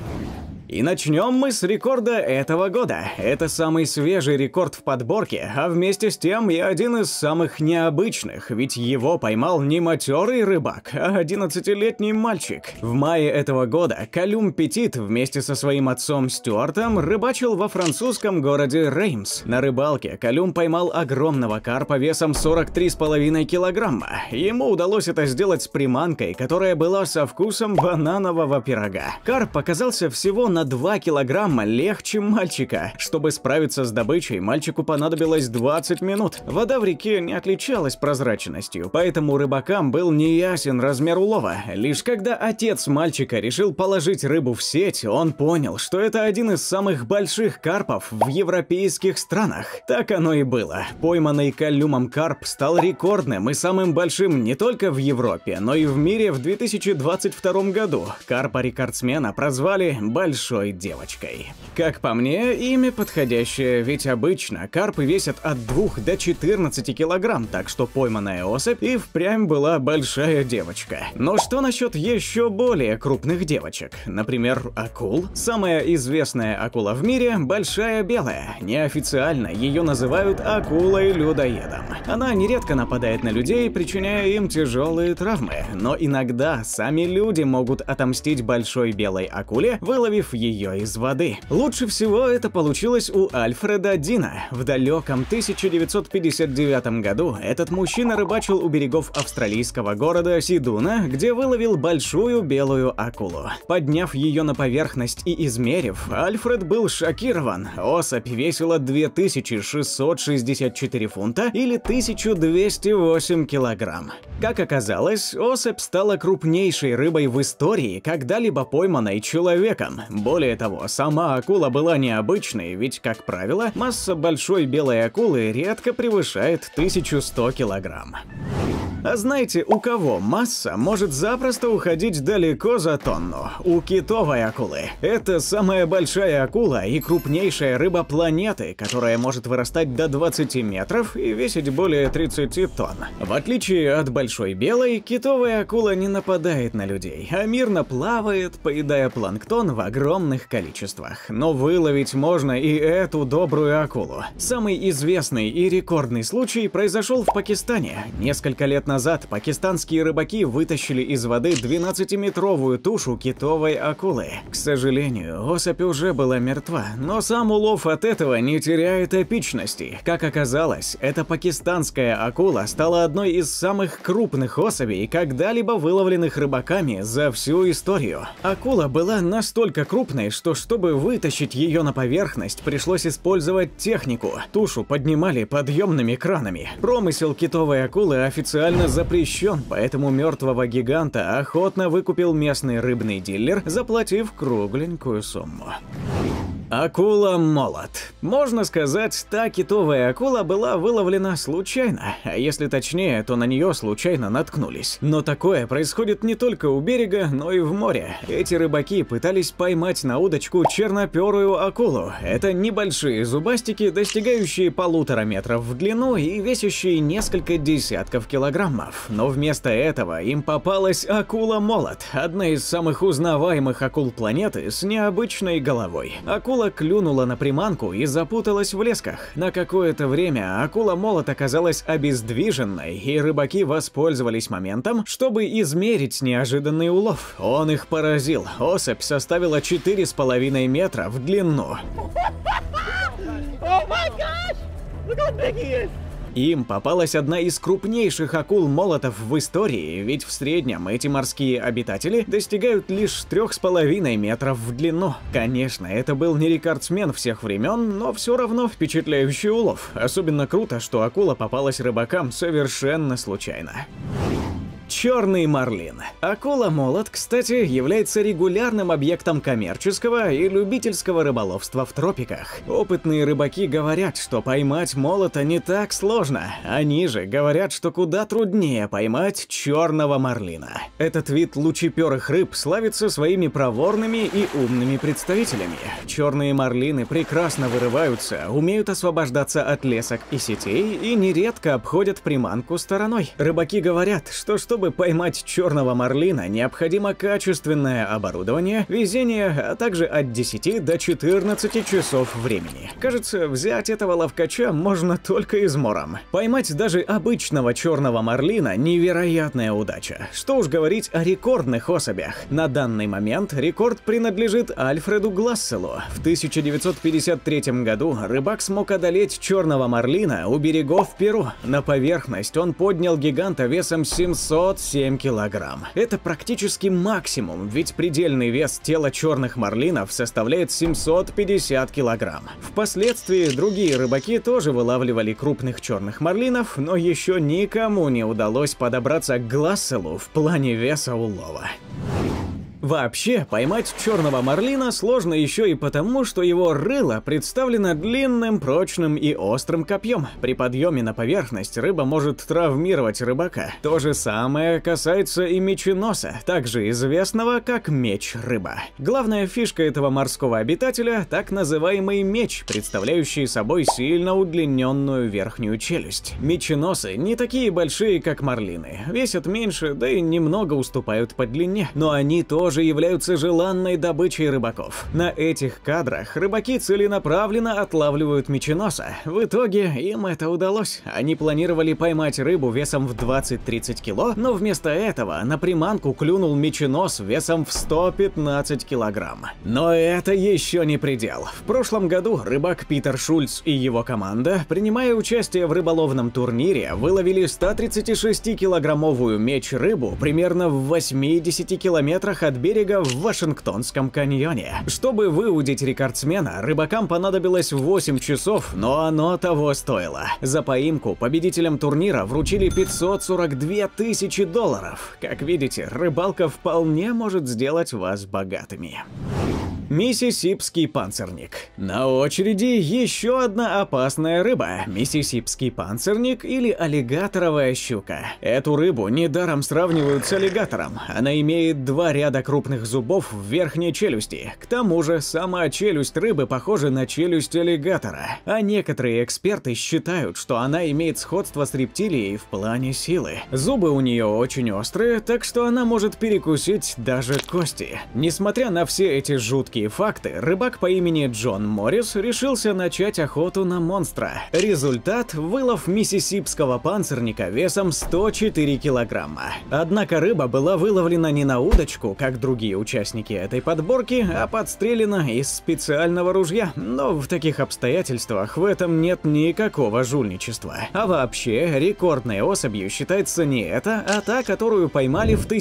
И начнем мы с рекорда этого года. Это самый свежий рекорд в подборке, а вместе с тем и один из самых необычных, ведь его поймал не матерый рыбак, а 11-летний мальчик. В мае этого года Калюм Петит вместе со своим отцом Стюартом рыбачил во французском городе Реймс. На рыбалке Калюм поймал огромного карпа весом 43,5 килограмма. Ему удалось это сделать с приманкой, которая была со вкусом бананового пирога. Карп оказался всего на 2 килограмма легче мальчика. Чтобы справиться с добычей, мальчику понадобилось 20 минут. Вода в реке не отличалась прозрачностью, поэтому рыбакам был неясен размер улова. Лишь когда отец мальчика решил положить рыбу в сеть, он понял, что это один из самых больших карпов в европейских странах. Так оно и было. Пойманный Калюмом карп стал рекордным и самым большим не только в Европе, но и в мире в 2022 году. Карпа-рекордсмена прозвали «Большой большой девочкой. Как по мне, имя подходящее, ведь обычно карпы весят от 2 до 14 килограмм, так что пойманная особь и впрямь была большая девочка. Но что насчет еще более крупных девочек? Например, акул. Самая известная акула в мире – большая белая. Неофициально ее называют акулой-людоедом. Она нередко нападает на людей, причиняя им тяжелые травмы, но иногда сами люди могут отомстить большой белой акуле, выловив ее из воды. Лучше всего это получилось у Альфреда Дина. В далеком 1959 году этот мужчина рыбачил у берегов австралийского города Сидуна, где выловил большую белую акулу. Подняв ее на поверхность и измерив, Альфред был шокирован. Особь весила 2664 фунта или 1208 килограмм. Как оказалось, особь стала крупнейшей рыбой в истории, когда-либо пойманной человеком. Более того, сама акула была необычной, ведь, как правило, масса большой белой акулы редко превышает 1100 килограмм. А знаете, у кого масса может запросто уходить далеко за тонну? У китовой акулы. Это самая большая акула и крупнейшая рыба планеты, которая может вырастать до 20 метров и весить более 30 тонн. В отличие от большой белой, китовая акула не нападает на людей, а мирно плавает, поедая планктон в огромных количествах. Но выловить можно и эту добрую акулу. Самый известный и рекордный случай произошел в Пакистане. Несколько лет назад пакистанские рыбаки вытащили из воды 12-метровую тушу китовой акулы. К сожалению, особь уже была мертва, но сам улов от этого не теряет эпичности. Как оказалось, эта пакистанская акула стала одной из самых крупных особей, когда-либо выловленных рыбаками за всю историю. Акула была настолько крупной, что чтобы вытащить ее на поверхность, пришлось использовать технику. Тушу поднимали подъемными кранами. Промысел китовой акулы официально запрещен, поэтому мертвого гиганта охотно выкупил местный рыбный дилер, заплатив кругленькую сумму. Акула-молот. Можно сказать, та китовая акула была выловлена случайно, а если точнее, то на нее случайно наткнулись. Но такое происходит не только у берега, но и в море. Эти рыбаки пытались поймать на удочку черноперую акулу. Это небольшие зубастики, достигающие 1,5 метра в длину и весящие несколько десятков килограммов. Но вместо этого им попалась акула-молот, одна из самых узнаваемых акул планеты с необычной головой. Акула клюнула на приманку и запуталась в лесках. На какое-то время акула-молот оказалась обездвиженной, и рыбаки воспользовались моментом, чтобы измерить неожиданный улов. Он их поразил. Особь составила 4,5 метра в длину. Им попалась одна из крупнейших акул-молотов в истории, ведь в среднем эти морские обитатели достигают лишь 3,5 метров в длину. Конечно, это был не рекордсмен всех времен, но все равно впечатляющий улов. Особенно круто, что акула попалась рыбакам совершенно случайно. Черный марлин. Акула-молот, кстати, является регулярным объектом коммерческого и любительского рыболовства в тропиках. Опытные рыбаки говорят, что поймать молота не так сложно. Они же говорят, что куда труднее поймать черного марлина. Этот вид лучеперых рыб славится своими проворными и умными представителями. Черные марлины прекрасно вырываются, умеют освобождаться от лесок и сетей и нередко обходят приманку стороной. Рыбаки говорят, что чтобы поймать черного марлина, необходимо качественное оборудование, везение, а также от 10 до 14 часов времени. Кажется, взять этого ловкача можно только измором. Поймать даже обычного черного марлина – невероятная удача. Что уж говорить о рекордных особях. На данный момент рекорд принадлежит Альфреду Гласселу. В 1953 году рыбак смог одолеть черного марлина у берегов Перу. На поверхность он поднял гиганта весом 707 килограмм. Это практически максимум, ведь предельный вес тела черных марлинов составляет 750 килограмм. Впоследствии другие рыбаки тоже вылавливали крупных черных марлинов, но еще никому не удалось подобраться к Гласселу в плане веса улова. Вообще, поймать черного марлина сложно еще и потому, что его рыло представлено длинным, прочным и острым копьем. При подъеме на поверхность рыба может травмировать рыбака. То же самое касается и меченоса, также известного как меч-рыба. Главная фишка этого морского обитателя – так называемый меч, представляющий собой сильно удлиненную верхнюю челюсть. Меченосы не такие большие, как марлины, весят меньше, да и немного уступают по длине, но они тоже являются желанной добычей рыбаков. На этих кадрах рыбаки целенаправленно отлавливают меченоса. В итоге им это удалось. Они планировали поймать рыбу весом в 20-30 кило, но вместо этого на приманку клюнул меченос весом в 115 килограмм. Но это еще не предел. В прошлом году рыбак Питер Шульц и его команда, принимая участие в рыболовном турнире, выловили 136-килограммовую меч-рыбу примерно в 80 километрах от берега в Вашингтонском каньоне. Чтобы выудить рекордсмена, рыбакам понадобилось 8 часов, но оно того стоило. За поимку победителям турнира вручили $542 тысячи. Как видите, рыбалка вполне может сделать вас богатыми. Миссисипский панцирник. На очереди еще одна опасная рыба – миссисипский панцирник или аллигаторовая щука. Эту рыбу недаром сравнивают с аллигатором. Она имеет 2 ряда крупных зубов в верхней челюсти. К тому же сама челюсть рыбы похожа на челюсть аллигатора. А некоторые эксперты считают, что она имеет сходство с рептилией в плане силы. Зубы у нее очень острые, так что она может перекусить даже кости. Несмотря на все эти жуткие факты, рыбак по имени Джон Моррис решился начать охоту на монстра. Результат – вылов миссисипского панцирника весом 104 килограмма. Однако рыба была выловлена не на удочку, как другие участники этой подборки, а подстрелена из специального ружья. Но в таких обстоятельствах в этом нет никакого жульничества. А вообще, рекордной особью считается не эта, а та, которую поймали в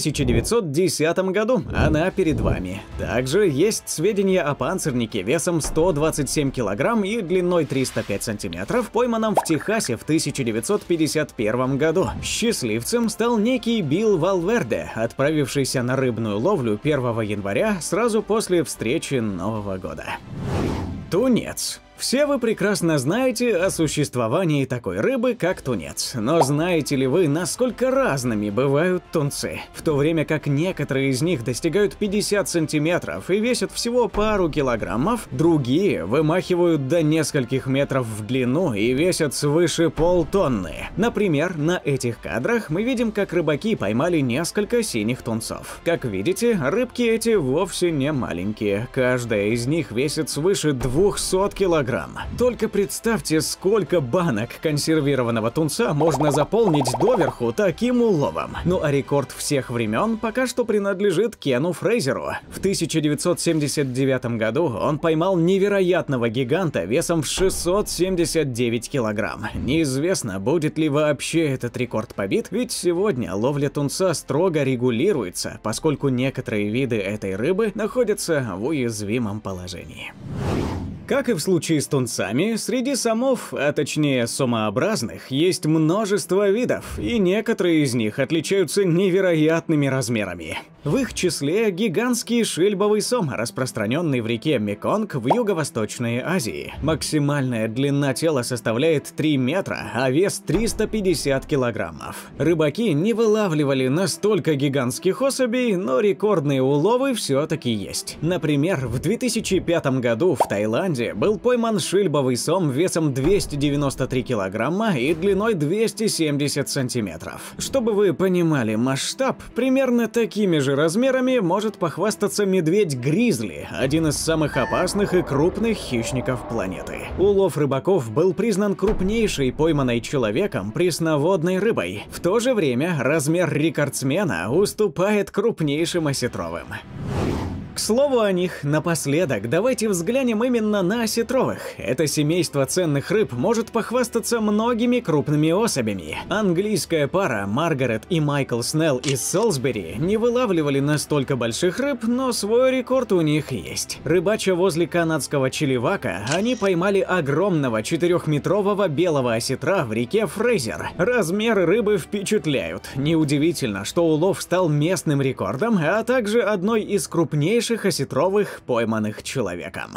1910 году. Она перед вами. Также есть сведения о панцирнике весом 127 килограмм и длиной 305 сантиметров, пойманном в Техасе в 1951 году. Счастливцем стал некий Билл Валверде, отправившийся на рыбную ловлю 1 января сразу после встречи Нового года. Тунец. Все вы прекрасно знаете о существовании такой рыбы, как тунец. Но знаете ли вы, насколько разными бывают тунцы? В то время как некоторые из них достигают 50 сантиметров и весят всего пару килограммов, другие вымахивают до нескольких метров в длину и весят свыше полтонны. Например, на этих кадрах мы видим, как рыбаки поймали несколько синих тунцов. Как видите, рыбки эти вовсе не маленькие. Каждая из них весит свыше 200 килограмм. Только представьте, сколько банок консервированного тунца можно заполнить доверху таким уловом. Ну а рекорд всех времен пока что принадлежит Кену Фрейзеру. В 1979 году он поймал невероятного гиганта весом в 679 килограмм. Неизвестно, будет ли вообще этот рекорд побит, ведь сегодня ловля тунца строго регулируется, поскольку некоторые виды этой рыбы находятся в уязвимом положении. Как и в случае с тунцами, среди сомов, а точнее сомообразных, есть множество видов, и некоторые из них отличаются невероятными размерами. В их числе гигантский шильбовый сом, распространенный в реке Меконг в Юго-Восточной Азии. Максимальная длина тела составляет 3 метра, а вес 350 килограммов. Рыбаки не вылавливали настолько гигантских особей, но рекордные уловы все-таки есть. Например, в 2005 году в Таиланде был пойман шильбовый сом весом 293 килограмма и длиной 270 сантиметров. Чтобы вы понимали масштаб, примерно такими же размерами может похвастаться медведь-гризли, один из самых опасных и крупных хищников планеты. Улов рыбаков был признан крупнейшей пойманной человеком пресноводной рыбой. В то же время размер рекордсмена уступает крупнейшим осетровым. К слову о них, напоследок давайте взглянем именно на осетровых. Это семейство ценных рыб может похвастаться многими крупными особями. Английская пара Маргарет и Майкл Снелл из Солсбери не вылавливали настолько больших рыб, но свой рекорд у них есть. Рыбача возле канадского Чилливака, они поймали огромного 4-метрового белого осетра в реке Фрейзер. Размеры рыбы впечатляют. Неудивительно, что улов стал местным рекордом, а также одной из крупнейших осетровых, пойманных человеком.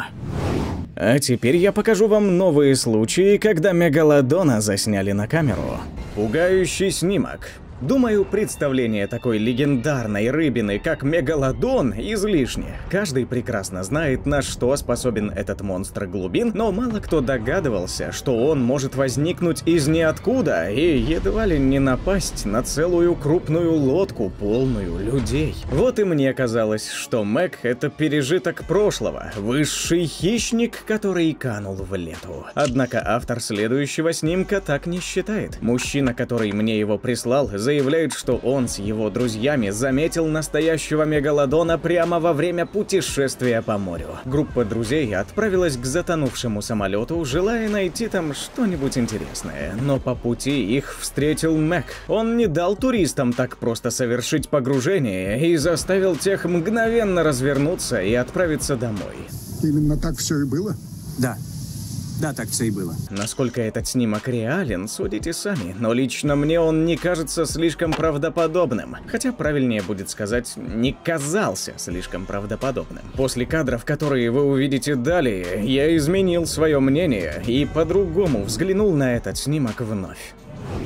А теперь я покажу вам новые случаи, когда мегалодона засняли на камеру. Пугающий снимок. Думаю, представление такой легендарной рыбины, как мегалодон, излишне. Каждый прекрасно знает, на что способен этот монстр глубин, но мало кто догадывался, что он может возникнуть из ниоткуда и едва ли не напасть на целую крупную лодку, полную людей. Вот и мне казалось, что Мэг — это пережиток прошлого, высший хищник, который канул в лету. Однако автор следующего снимка так не считает. Мужчина, который мне его прислал, заявляет, что он с его друзьями заметил настоящего мегалодона прямо во время путешествия по морю. Группа друзей отправилась к затонувшему самолету, желая найти там что-нибудь интересное. Но по пути их встретил Мэг. Он не дал туристам так просто совершить погружение и заставил тех мгновенно развернуться и отправиться домой. Именно так все и было? Да. Да, так все и было. Насколько этот снимок реален, судите сами, но лично мне он не кажется слишком правдоподобным. Хотя правильнее будет сказать, не казался слишком правдоподобным. После кадров, которые вы увидите далее, я изменил свое мнение и по-другому взглянул на этот снимок вновь.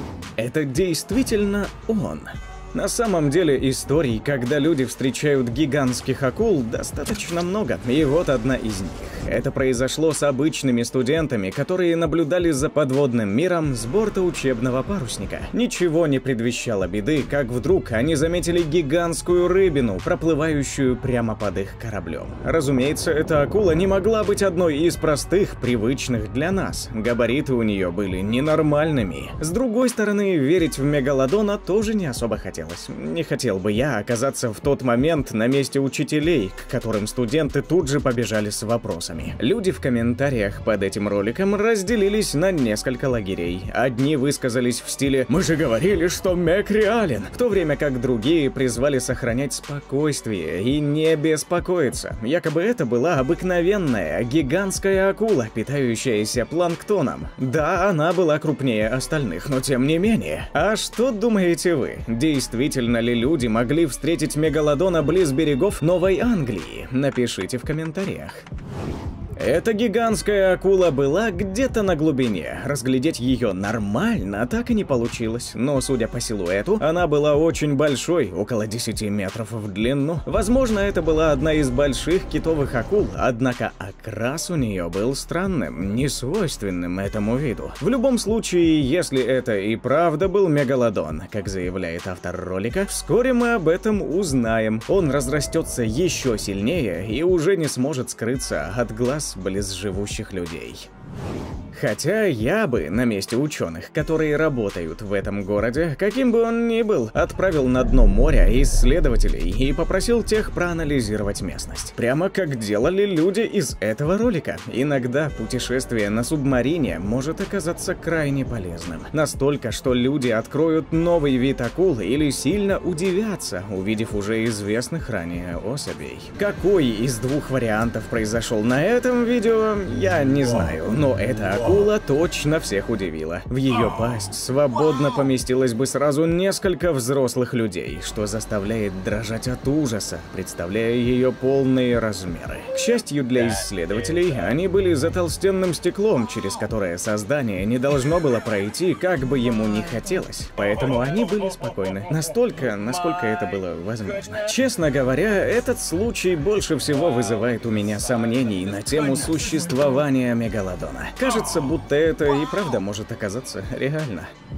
Это действительно он. На самом деле историй, когда люди встречают гигантских акул, достаточно много, и вот одна из них. Это произошло с обычными студентами, которые наблюдали за подводным миром с борта учебного парусника. Ничего не предвещало беды, как вдруг они заметили гигантскую рыбину, проплывающую прямо под их кораблем. Разумеется, эта акула не могла быть одной из простых, привычных для нас. Габариты у нее были ненормальными. С другой стороны, верить в мегалодона тоже не особо хотелось. Не хотел бы я оказаться в тот момент на месте учителей, к которым студенты тут же побежали с вопросами. Люди в комментариях под этим роликом разделились на несколько лагерей. Одни высказались в стиле «Мы же говорили, что Мэг реален», в то время как другие призвали сохранять спокойствие и не беспокоиться. Якобы это была обыкновенная гигантская акула, питающаяся планктоном. Да, она была крупнее остальных, но тем не менее. А что думаете вы? Действительно ли люди могли встретить мегалодона близ берегов Новой Англии? Напишите в комментариях. Эта гигантская акула была где-то на глубине. Разглядеть ее нормально так и не получилось. Но, судя по силуэту, она была очень большой, около 10 метров в длину. Возможно, это была одна из больших китовых акул, однако окрас у нее был странным, несвойственным этому виду. В любом случае, если это и правда был мегалодон, как заявляет автор ролика, вскоре мы об этом узнаем. Он разрастется еще сильнее и уже не сможет скрыться от глаз близ живущих людей. Хотя я бы на месте ученых, которые работают в этом городе, каким бы он ни был, отправил на дно моря исследователей и попросил тех проанализировать местность. Прямо как делали люди из этого ролика. Иногда путешествие на субмарине может оказаться крайне полезным. Настолько, что люди откроют новый вид акул или сильно удивятся, увидев уже известных ранее особей. Какой из двух вариантов произошел на этом видео, я не знаю, но эта акула точно всех удивила. В ее пасть свободно поместилось бы сразу несколько взрослых людей, что заставляет дрожать от ужаса, представляя ее полные размеры. К счастью для исследователей, они были за толстенным стеклом, через которое создание не должно было пройти, как бы ему ни хотелось. Поэтому они были спокойны. Настолько, насколько это было возможно. Честно говоря, этот случай больше всего вызывает у меня сомнений на тему существования мегалодона. Кажется, будто это и правда может оказаться реально.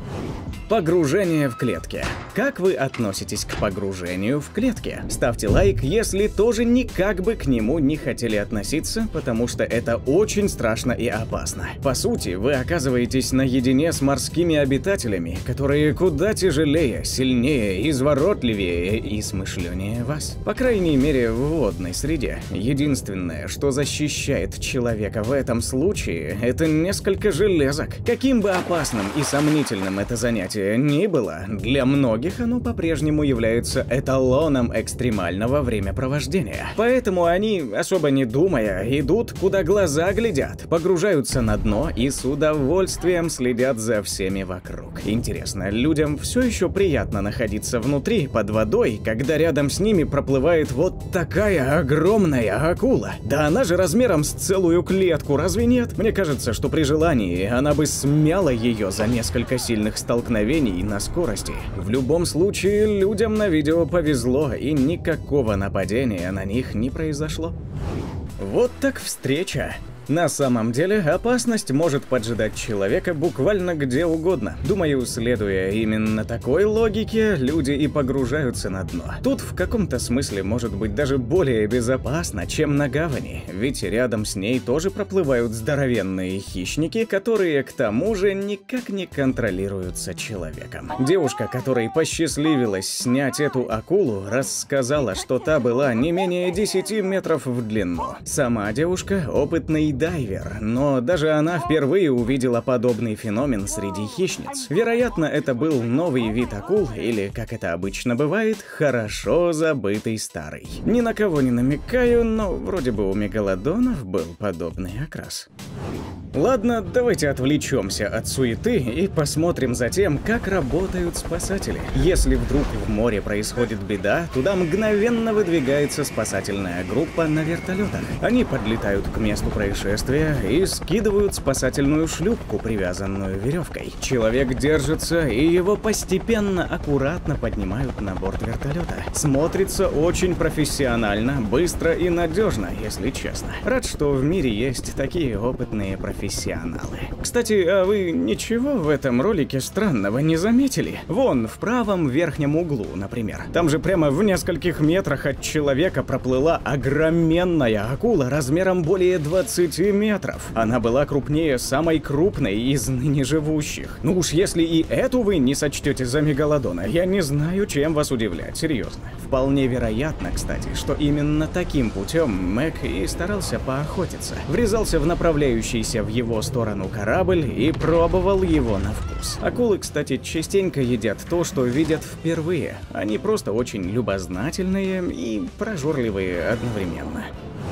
Погружение в клетке. Как вы относитесь к погружению в клетке? Ставьте лайк, если тоже никак бы к нему не хотели относиться, потому что это очень страшно и опасно. По сути, вы оказываетесь наедине с морскими обитателями, которые куда тяжелее, сильнее, изворотливее и смышленнее вас. По крайней мере, в водной среде. Единственное, что защищает человека в этом случае, это несколько железок. Каким бы опасным и сомнительным это занятие ни было, для многих оно по-прежнему является эталоном экстремального времяпровождения. Поэтому они, особо не думая, идут, куда глаза глядят, погружаются на дно и с удовольствием следят за всеми вокруг. Интересно, людям все еще приятно находиться внутри, под водой, когда рядом с ними проплывает вот такая огромная акула? Да она же размером с целую клетку, разве нет? Мне кажется, что при желании она бы смяла ее за несколько сильных столкновений на скорости. В любом случае, людям на видео повезло, и никакого нападения на них не произошло. Вот так встреча. На самом деле, опасность может поджидать человека буквально где угодно. Думаю, следуя именно такой логике, люди и погружаются на дно. Тут в каком-то смысле может быть даже более безопасно, чем на гавани, ведь рядом с ней тоже проплывают здоровенные хищники, которые к тому же никак не контролируются человеком. Девушка, которой посчастливилось снять эту акулу, рассказала, что та была не менее 10 метров в длину. Сама девушка — опытный дайвер, но даже она впервые увидела подобный феномен среди хищниц. Вероятно, это был новый вид акул, или, как это обычно бывает, хорошо забытый старый. Ни на кого не намекаю, но вроде бы у мегалодонов был подобный окрас. Ладно, давайте отвлечемся от суеты и посмотрим за тем, как работают спасатели. Если вдруг в море происходит беда, туда мгновенно выдвигается спасательная группа на вертолетах. Они подлетают к месту происшествия и скидывают спасательную шлюпку, привязанную веревкой. Человек держится, и его постепенно, аккуратно поднимают на борт вертолета. Смотрится очень профессионально, быстро и надежно, если честно. Рад, что в мире есть такие опытные профессионалы. Кстати, а вы ничего в этом ролике странного не заметили? Вон, в правом верхнем углу, например. Там же прямо в нескольких метрах от человека проплыла огроменная акула размером более 20 метров. Она была крупнее самой крупной из ныне живущих. Ну уж если и эту вы не сочтете за мегалодона, я не знаю, чем вас удивлять, серьезно. Вполне вероятно, кстати, что именно таким путем Мэг и старался поохотиться. Врезался в направляющийся в его сторону корабль и пробовал его на вкус. Акулы, кстати, частенько едят то, что видят впервые. Они просто очень любознательные и прожорливые одновременно.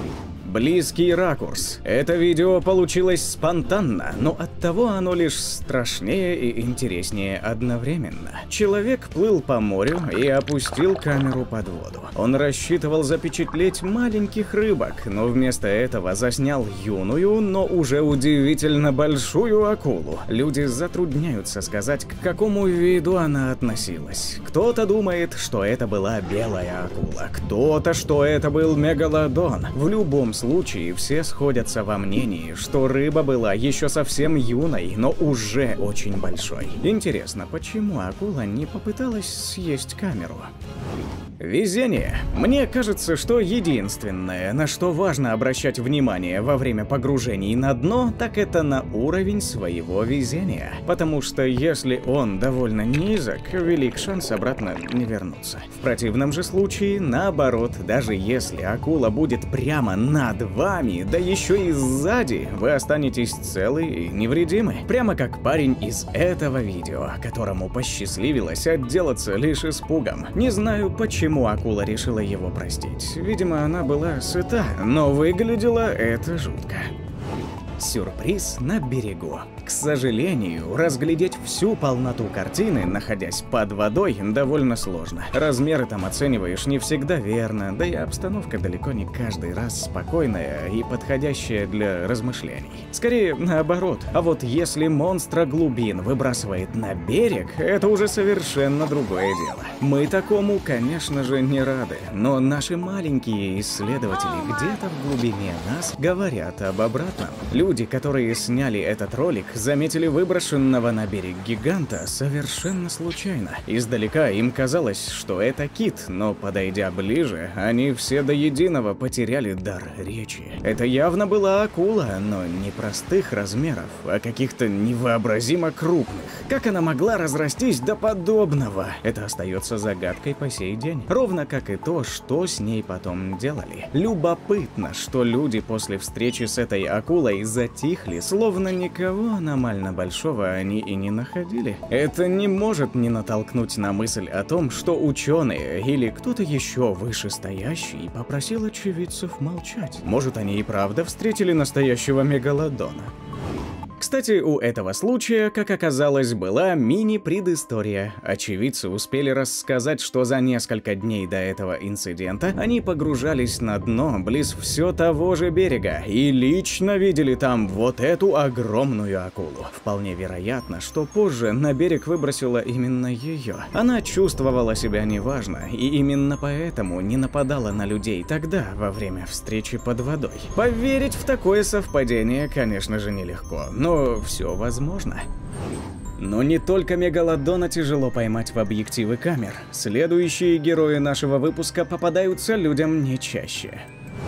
Близкий ракурс. Это видео получилось спонтанно, но оттого оно лишь страшнее и интереснее одновременно. Человек плыл по морю и опустил камеру под воду. Он рассчитывал запечатлеть маленьких рыбок, но вместо этого заснял юную, но уже удивительно большую акулу. Люди затрудняются сказать, к какому виду она относилась. Кто-то думает, что это была белая акула, кто-то, что это был мегалодон. В любом случае, все сходятся во мнении, что рыба была еще совсем юной, но уже очень большой. Интересно, почему акула не попыталась съесть камеру? Везение. Мне кажется, что единственное, на что важно обращать внимание во время погружений на дно, так это на уровень своего везения. Потому что если он довольно низок, велик шанс обратно не вернуться. В противном же случае, наоборот, даже если акула будет прямо над вами, да еще и сзади, вы останетесь целы и невредимы. Прямо как парень из этого видео, которому посчастливилось отделаться лишь испугом. Не знаю, почему акула решила его простить. Видимо, она была сыта, но выглядело это жутко. Сюрприз на берегу. К сожалению, разглядеть всю полноту картины, находясь под водой, довольно сложно. Размеры там оцениваешь не всегда верно, да и обстановка далеко не каждый раз спокойная и подходящая для размышлений. Скорее, наоборот. А вот если монстра глубин выбрасывает на берег, это уже совершенно другое дело. Мы такому, конечно же, не рады, но наши маленькие исследователи где-то в глубине нас говорят об обратном. Люди люди, которые сняли этот ролик, заметили выброшенного на берег гиганта совершенно случайно. Издалека им казалось, что это кит, но подойдя ближе, они все до единого потеряли дар речи. Это явно была акула, но не простых размеров, а каких-то невообразимо крупных. Как она могла разрастись до подобного? Это остается загадкой по сей день. Ровно как и то, что с ней потом делали. Любопытно, что люди после встречи с этой акулой затихли, словно никого аномально большого они и не находили. Это не может не натолкнуть на мысль о том, что ученые или кто-то еще вышестоящий попросил очевидцев молчать. Может, они и правда встретили настоящего мегалодона. Кстати, у этого случая, как оказалось, была мини-предыстория. Очевидцы успели рассказать, что за несколько дней до этого инцидента они погружались на дно близ все того же берега и лично видели там вот эту огромную акулу. Вполне вероятно, что позже на берег выбросила именно ее. Она чувствовала себя неважно и именно поэтому не нападала на людей тогда, во время встречи под водой. Поверить в такое совпадение, конечно же, нелегко, но все возможно. Но не только мегалодона тяжело поймать в объективы камер. Следующие герои нашего выпуска попадаются людям не чаще.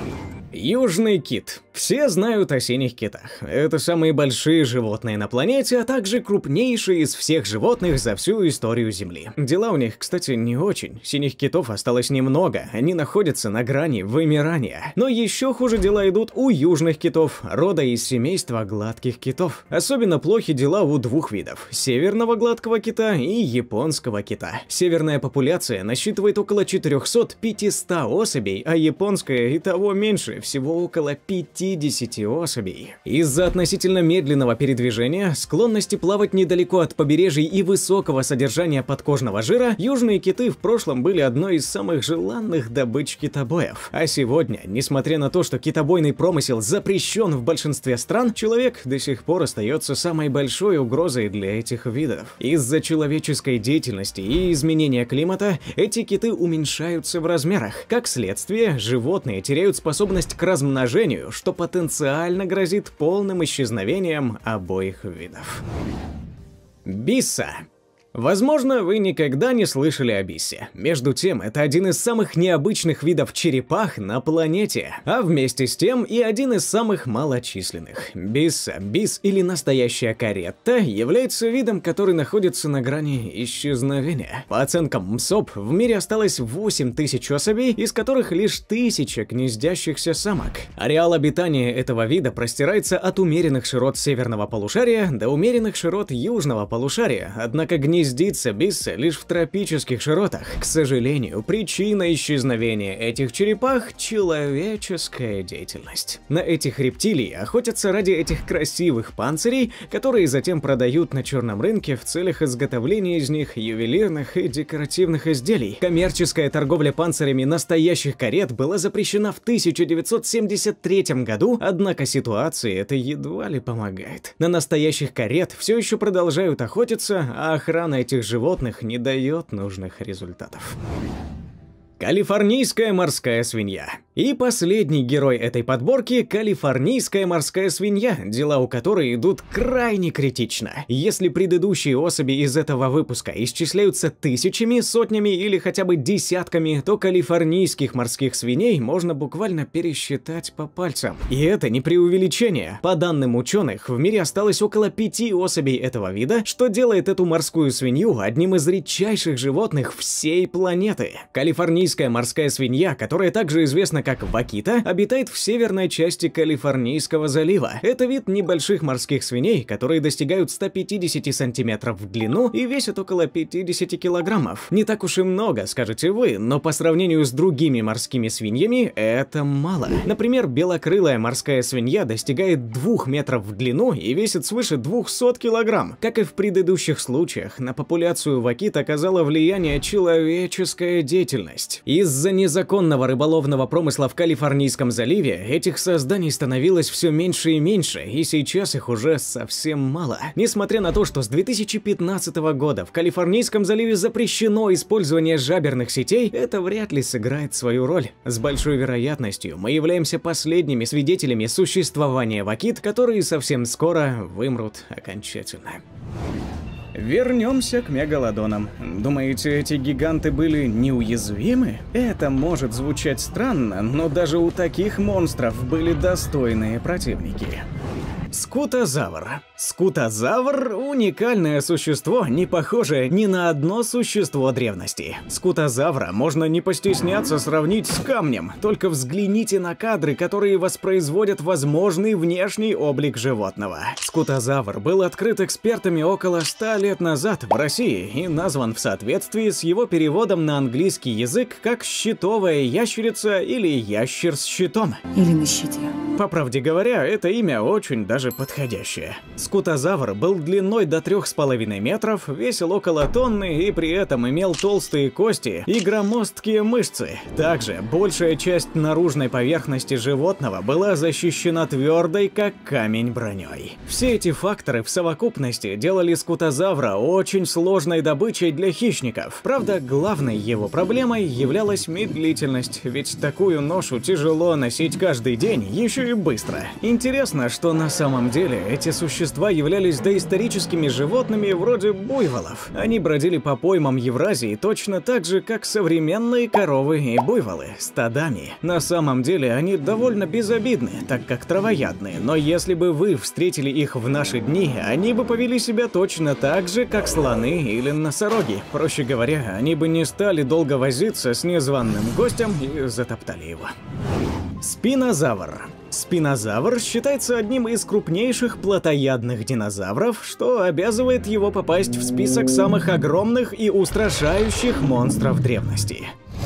Южный кит. Все знают о синих китах. Это самые большие животные на планете, а также крупнейшие из всех животных за всю историю Земли. Дела у них, кстати, не очень. Синих китов осталось немного, они находятся на грани вымирания. Но еще хуже дела идут у южных китов, рода из семейства гладких китов. Особенно плохи дела у двух видов – северного гладкого кита и японского кита. Северная популяция насчитывает около 400-500 особей, а японская и того меньше, всего около 50 особей. Из-за относительно медленного передвижения, склонности плавать недалеко от побережий и высокого содержания подкожного жира, южные киты в прошлом были одной из самых желанных добыч китобоев. А сегодня, несмотря на то, что китобойный промысел запрещен в большинстве стран, человек до сих пор остается самой большой угрозой для этих видов. Из-за человеческой деятельности и изменения климата эти киты уменьшаются в размерах. Как следствие, животные теряют способность к размножению, что потенциально грозит полным исчезновением обоих видов. Бисса. Возможно, вы никогда не слышали о биссе. Между тем, это один из самых необычных видов черепах на планете, а вместе с тем и один из самых малочисленных. Бисса, бис или настоящая каретта, является видом, который находится на грани исчезновения. По оценкам МСОП, в мире осталось 8000 особей, из которых лишь 1000 гнездящихся самок. Ареал обитания этого вида простирается от умеренных широт северного полушария до умеренных широт южного полушария, однако гнездится бисса лишь в тропических широтах. К сожалению, причина исчезновения этих черепах – человеческая деятельность. На этих рептилий охотятся ради этих красивых панцирей, которые затем продают на черном рынке в целях изготовления из них ювелирных и декоративных изделий. Коммерческая торговля панцирями настоящих карет была запрещена в 1973 году, однако ситуации это едва ли помогает. На настоящих карет все еще продолжают охотиться, а охрана этих животных не дает нужных результатов. Калифорнийская морская свинья. И последний герой этой подборки – калифорнийская морская свинья, дела у которой идут крайне критично. Если предыдущие особи из этого выпуска исчисляются тысячами, сотнями или хотя бы десятками, то калифорнийских морских свиней можно буквально пересчитать по пальцам. И это не преувеличение. По данным ученых, в мире осталось около 5 особей этого вида, что делает эту морскую свинью одним из редчайших животных всей планеты. Калифорнийская морская свинья, которая также известна как вакита, обитает в северной части Калифорнийского залива. Это вид небольших морских свиней, которые достигают 150 сантиметров в длину и весят около 50 килограммов. Не так уж и много, скажете вы, но по сравнению с другими морскими свиньями это мало. Например, белокрылая морская свинья достигает 2 метров в длину и весит свыше 200 килограмм. Как и в предыдущих случаях, на популяцию вакит оказала влияние человеческая деятельность. исчезать. Из-за незаконного рыболовного промысла в Калифорнийском заливе этих созданий становилось все меньше и меньше, и сейчас их уже совсем мало. Несмотря на то, что с 2015 года в Калифорнийском заливе запрещено использование жаберных сетей, это вряд ли сыграет свою роль. С большой вероятностью мы являемся последними свидетелями существования вакит, которые совсем скоро вымрут окончательно. Вернемся к мегалодонам. Думаете, эти гиганты были неуязвимы? Это может звучать странно, но даже у таких монстров были достойные противники. Скутозавр. Скутозавр – уникальное существо, не похожее ни на одно существо древности. Скутозавра можно не постесняться сравнить с камнем, только взгляните на кадры, которые воспроизводят возможный внешний облик животного. Скутозавр был открыт экспертами около 100 лет назад в России и назван в соответствии с его переводом на английский язык как щитовая ящерица или ящер с щитом. Или на щите. По правде говоря, это имя очень даже подходящее. Скутозавр был длиной до 3,5 метров, весил около тонны и при этом имел толстые кости и громоздкие мышцы. Также большая часть наружной поверхности животного была защищена твердой, как камень, броней. Все эти факторы в совокупности делали скутозавра очень сложной добычей для хищников. Правда, главной его проблемой являлась медлительность, ведь такую ношу тяжело носить каждый день, еще и быстро. Интересно, что на самом деле эти существа являлись доисторическими животными вроде буйволов. Они бродили по поймам Евразии точно так же, как современные коровы и буйволы, стадами. На самом деле они довольно безобидны, так как травоядные, но если бы вы встретили их в наши дни, они бы повели себя точно так же, как слоны или носороги. Проще говоря, они бы не стали долго возиться с незваным гостем и затоптали его. Спинозавр. Спинозавр считается одним из крупнейших плотоядных динозавров, что обязывает его попасть в список самых огромных и устрашающих монстров древности.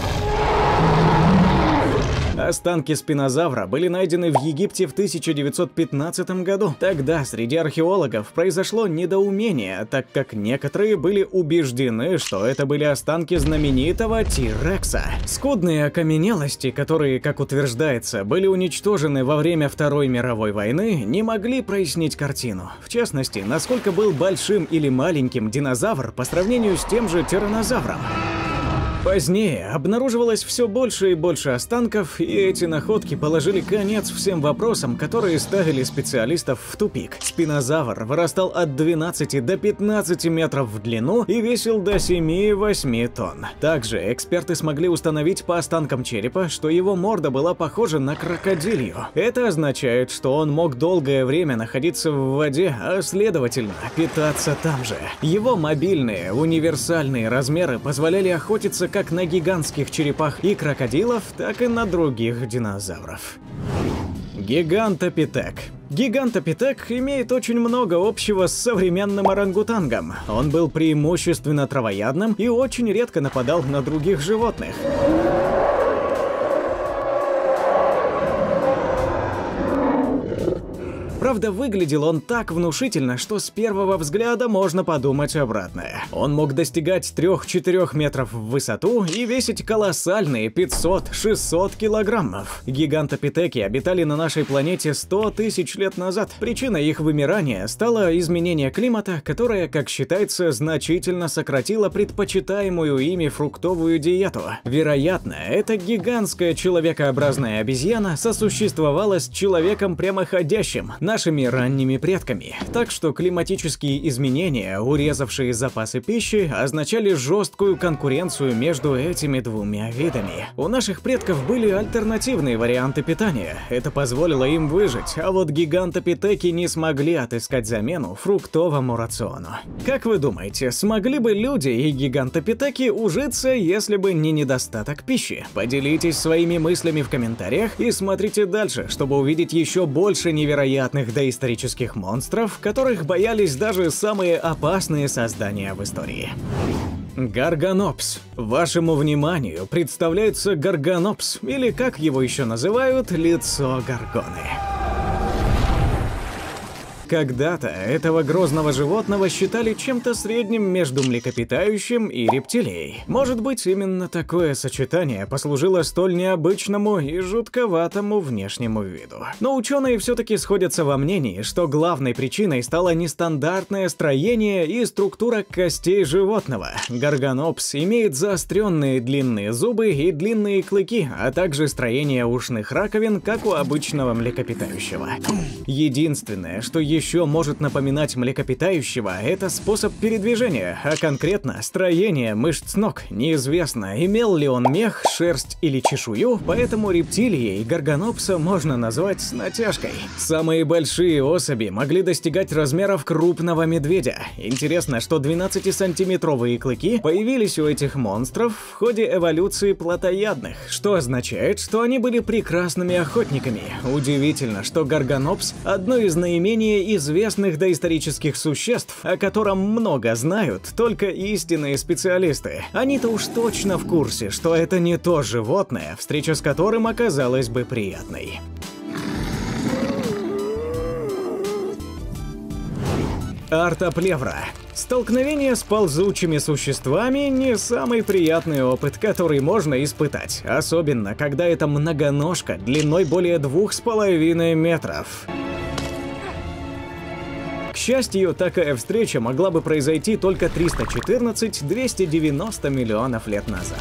Останки спинозавра были найдены в Египте в 1915 году. Тогда среди археологов произошло недоумение, так как некоторые были убеждены, что это были останки знаменитого Ти-Рекса. Скудные окаменелости, которые, как утверждается, были уничтожены во время Второй мировой войны, не могли прояснить картину. В частности, насколько был большим или маленьким динозавр по сравнению с тем же тираннозавром. Позднее обнаруживалось все больше и больше останков, и эти находки положили конец всем вопросам, которые ставили специалистов в тупик. Спинозавр вырастал от 12 до 15 метров в длину и весил до 7-8 тонн. Также эксперты смогли установить по останкам черепа, что его морда была похожа на крокодилью. Это означает, что он мог долгое время находиться в воде, а следовательно питаться там же. Его мобильные, универсальные размеры позволяли охотиться как на гигантских черепах и крокодилов, так и на других динозавров. Гигантопитек. Гигантопитек имеет очень много общего с современным орангутангом. Он был преимущественно травоядным и очень редко нападал на других животных. Правда, выглядел он так внушительно, что с первого взгляда можно подумать обратное. Он мог достигать 3-4 метров в высоту и весить колоссальные 500-600 килограммов. Гигантопитеки обитали на нашей планете 100 тысяч лет назад. Причиной их вымирания стало изменение климата, которое, как считается, значительно сократило предпочитаемую ими фруктовую диету. Вероятно, эта гигантская человекообразная обезьяна сосуществовала с человеком прямоходящим, нашими ранними предками. Так что климатические изменения, урезавшие запасы пищи, означали жесткую конкуренцию между этими двумя видами. У наших предков были альтернативные варианты питания. Это позволило им выжить, а вот гигантопитеки не смогли отыскать замену фруктовому рациону. Как вы думаете, смогли бы люди и гигантопитеки ужиться, если бы не недостаток пищи? Поделитесь своими мыслями в комментариях и смотрите дальше, чтобы увидеть еще больше невероятных доисторических монстров, которых боялись даже самые опасные создания в истории. Гарганопс. Вашему вниманию представляется Гарганопс, или как его еще называют, лицо Гаргоны. когда-то этого грозного животного считали чем-то средним между млекопитающим и рептилией. Может быть, именно такое сочетание послужило столь необычному и жутковатому внешнему виду. Но ученые все-таки сходятся во мнении, что главной причиной стало нестандартное строение и структура костей животного. Горгонопс имеет заостренные длинные зубы и длинные клыки, а также строение ушных раковин, как у обычного млекопитающего. Единственное, что еще может напоминать млекопитающего, это способ передвижения, а конкретно строение мышц ног. Неизвестно, имел ли он мех, шерсть или чешую, поэтому рептилией горгонопса можно назвать с натяжкой. Самые большие особи могли достигать размеров крупного медведя. Интересно, что 12-сантиметровые клыки появились у этих монстров в ходе эволюции плотоядных, что означает, что они были прекрасными охотниками. Удивительно, что горгонопс – одно из наименее известных доисторических существ, о котором много знают только истинные специалисты. Они-то уж точно в курсе, что это не то животное, встреча с которым оказалась бы приятной. Артоплевра. Столкновение с ползучими существами – не самый приятный опыт, который можно испытать, особенно когда это многоножка длиной более 2,5 метров. К счастью, такая встреча могла бы произойти только 314-290 миллионов лет назад.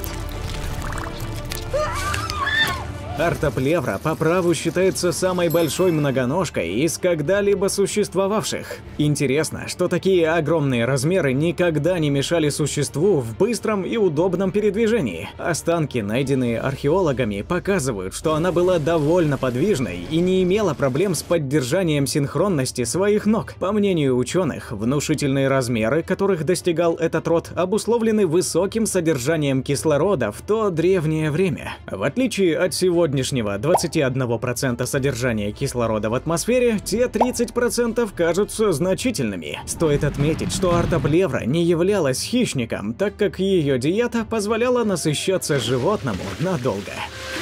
Артоплевра по праву считается самой большой многоножкой из когда-либо существовавших. Интересно, что такие огромные размеры никогда не мешали существу в быстром и удобном передвижении. Останки, найденные археологами, показывают, что она была довольно подвижной и не имела проблем с поддержанием синхронности своих ног. По мнению ученых, внушительные размеры, которых достигал этот род, обусловлены высоким содержанием кислорода в то древнее время. В отличие от сегодняшнего 21% содержания кислорода в атмосфере, те 30% кажутся значительными. Стоит отметить, что артоплевра не являлась хищником, так как ее диета позволяла насыщаться животному надолго.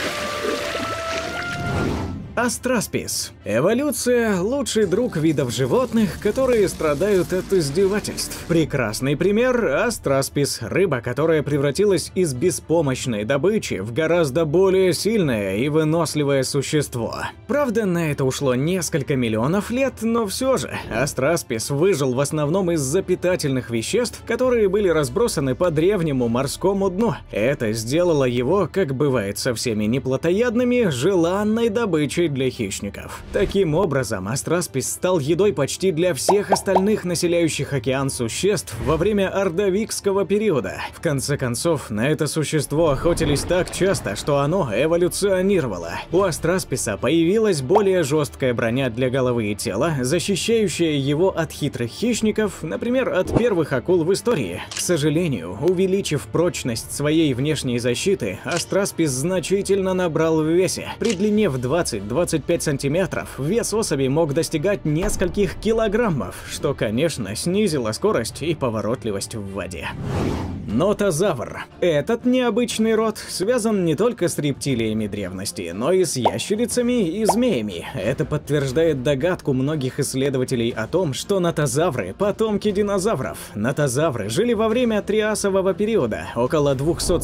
Астраспис. Эволюция – лучший друг видов животных, которые страдают от издевательств. Прекрасный пример – астраспис – рыба, которая превратилась из беспомощной добычи в гораздо более сильное и выносливое существо. Правда, на это ушло несколько миллионов лет, но все же астраспис выжил в основном из-за питательных веществ, которые были разбросаны по древнему морскому дну. Это сделало его, как бывает со всеми неплотоядными, желанной добычей для хищников. Таким образом, астраспис стал едой почти для всех остальных населяющих океан существ во время ордовикского периода. В конце концов, на это существо охотились так часто, что оно эволюционировало. У астрасписа появилась более жесткая броня для головы и тела, защищающая его от хитрых хищников, например, от первых акул в истории. К сожалению, увеличив прочность своей внешней защиты, астраспис значительно набрал в весе. При длине в 20-25 сантиметров вес особи мог достигать нескольких килограммов, что, конечно, снизило скорость и поворотливость в воде. Нотозавр. Этот необычный род связан не только с рептилиями древности, но и с ящерицами и змеями. Это подтверждает догадку многих исследователей о том, что нотозавры – потомки динозавров. Нотозавры жили во время триасового периода, около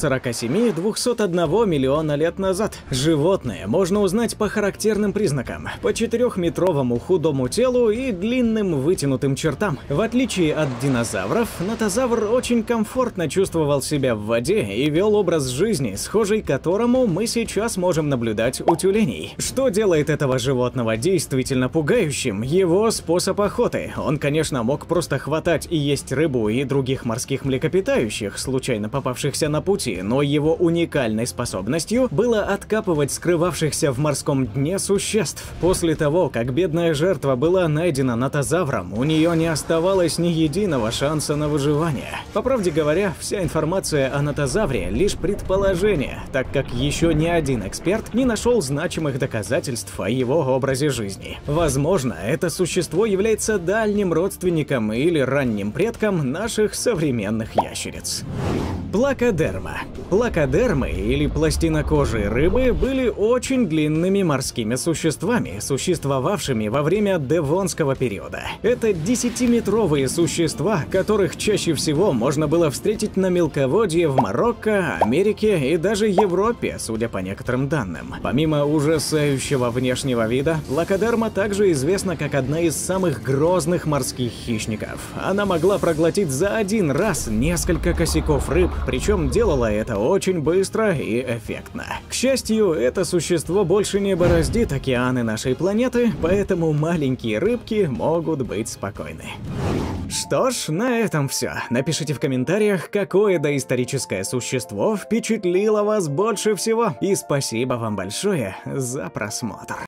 247-201 миллиона лет назад. Животное можно узнать по характерным признакам: по 4-метровому худому телу и длинным вытянутым чертам. В отличие от динозавров, нотозавр очень комфортно чувствовал себя в воде и вел образ жизни, схожий к которому мы сейчас можем наблюдать у тюленей. Что делает этого животного действительно пугающим? Его способ охоты. Он, конечно, мог просто хватать и есть рыбу и других морских млекопитающих, случайно попавшихся на пути, но его уникальной способностью было откапывать скрывавшихся в морском дне существ. После того, как бедная жертва была найдена нотозавром, у нее не оставалось ни единого шанса на выживание. По правде говоря, вся информация о нотозавре лишь предположение, так как еще ни один эксперт не нашел значимых доказательств о его образе жизни. Возможно, это существо является дальним родственником или ранним предком наших современных ящериц. Плакодерма. Плакодермы, или пластинокожие рыбы, были очень длинными морскими существами, существовавшими во время Девонского периода. Это 10-метровые существа, которых чаще всего можно было встретить на мелководье в Марокко, Америке и даже Европе, судя по некоторым данным. Помимо ужасающего внешнего вида, плакодерма также известна как одна из самых грозных морских хищников. Она могла проглотить за один раз несколько косяков рыб, причем делала это очень быстро и эффектно. К счастью, это существо больше не бороздит океаны нашей планеты, поэтому маленькие рыбки могут быть спокойны. Что ж, на этом все. Напишите в комментариях, какое доисторическое существо впечатлило вас больше всего. И спасибо вам большое за просмотр.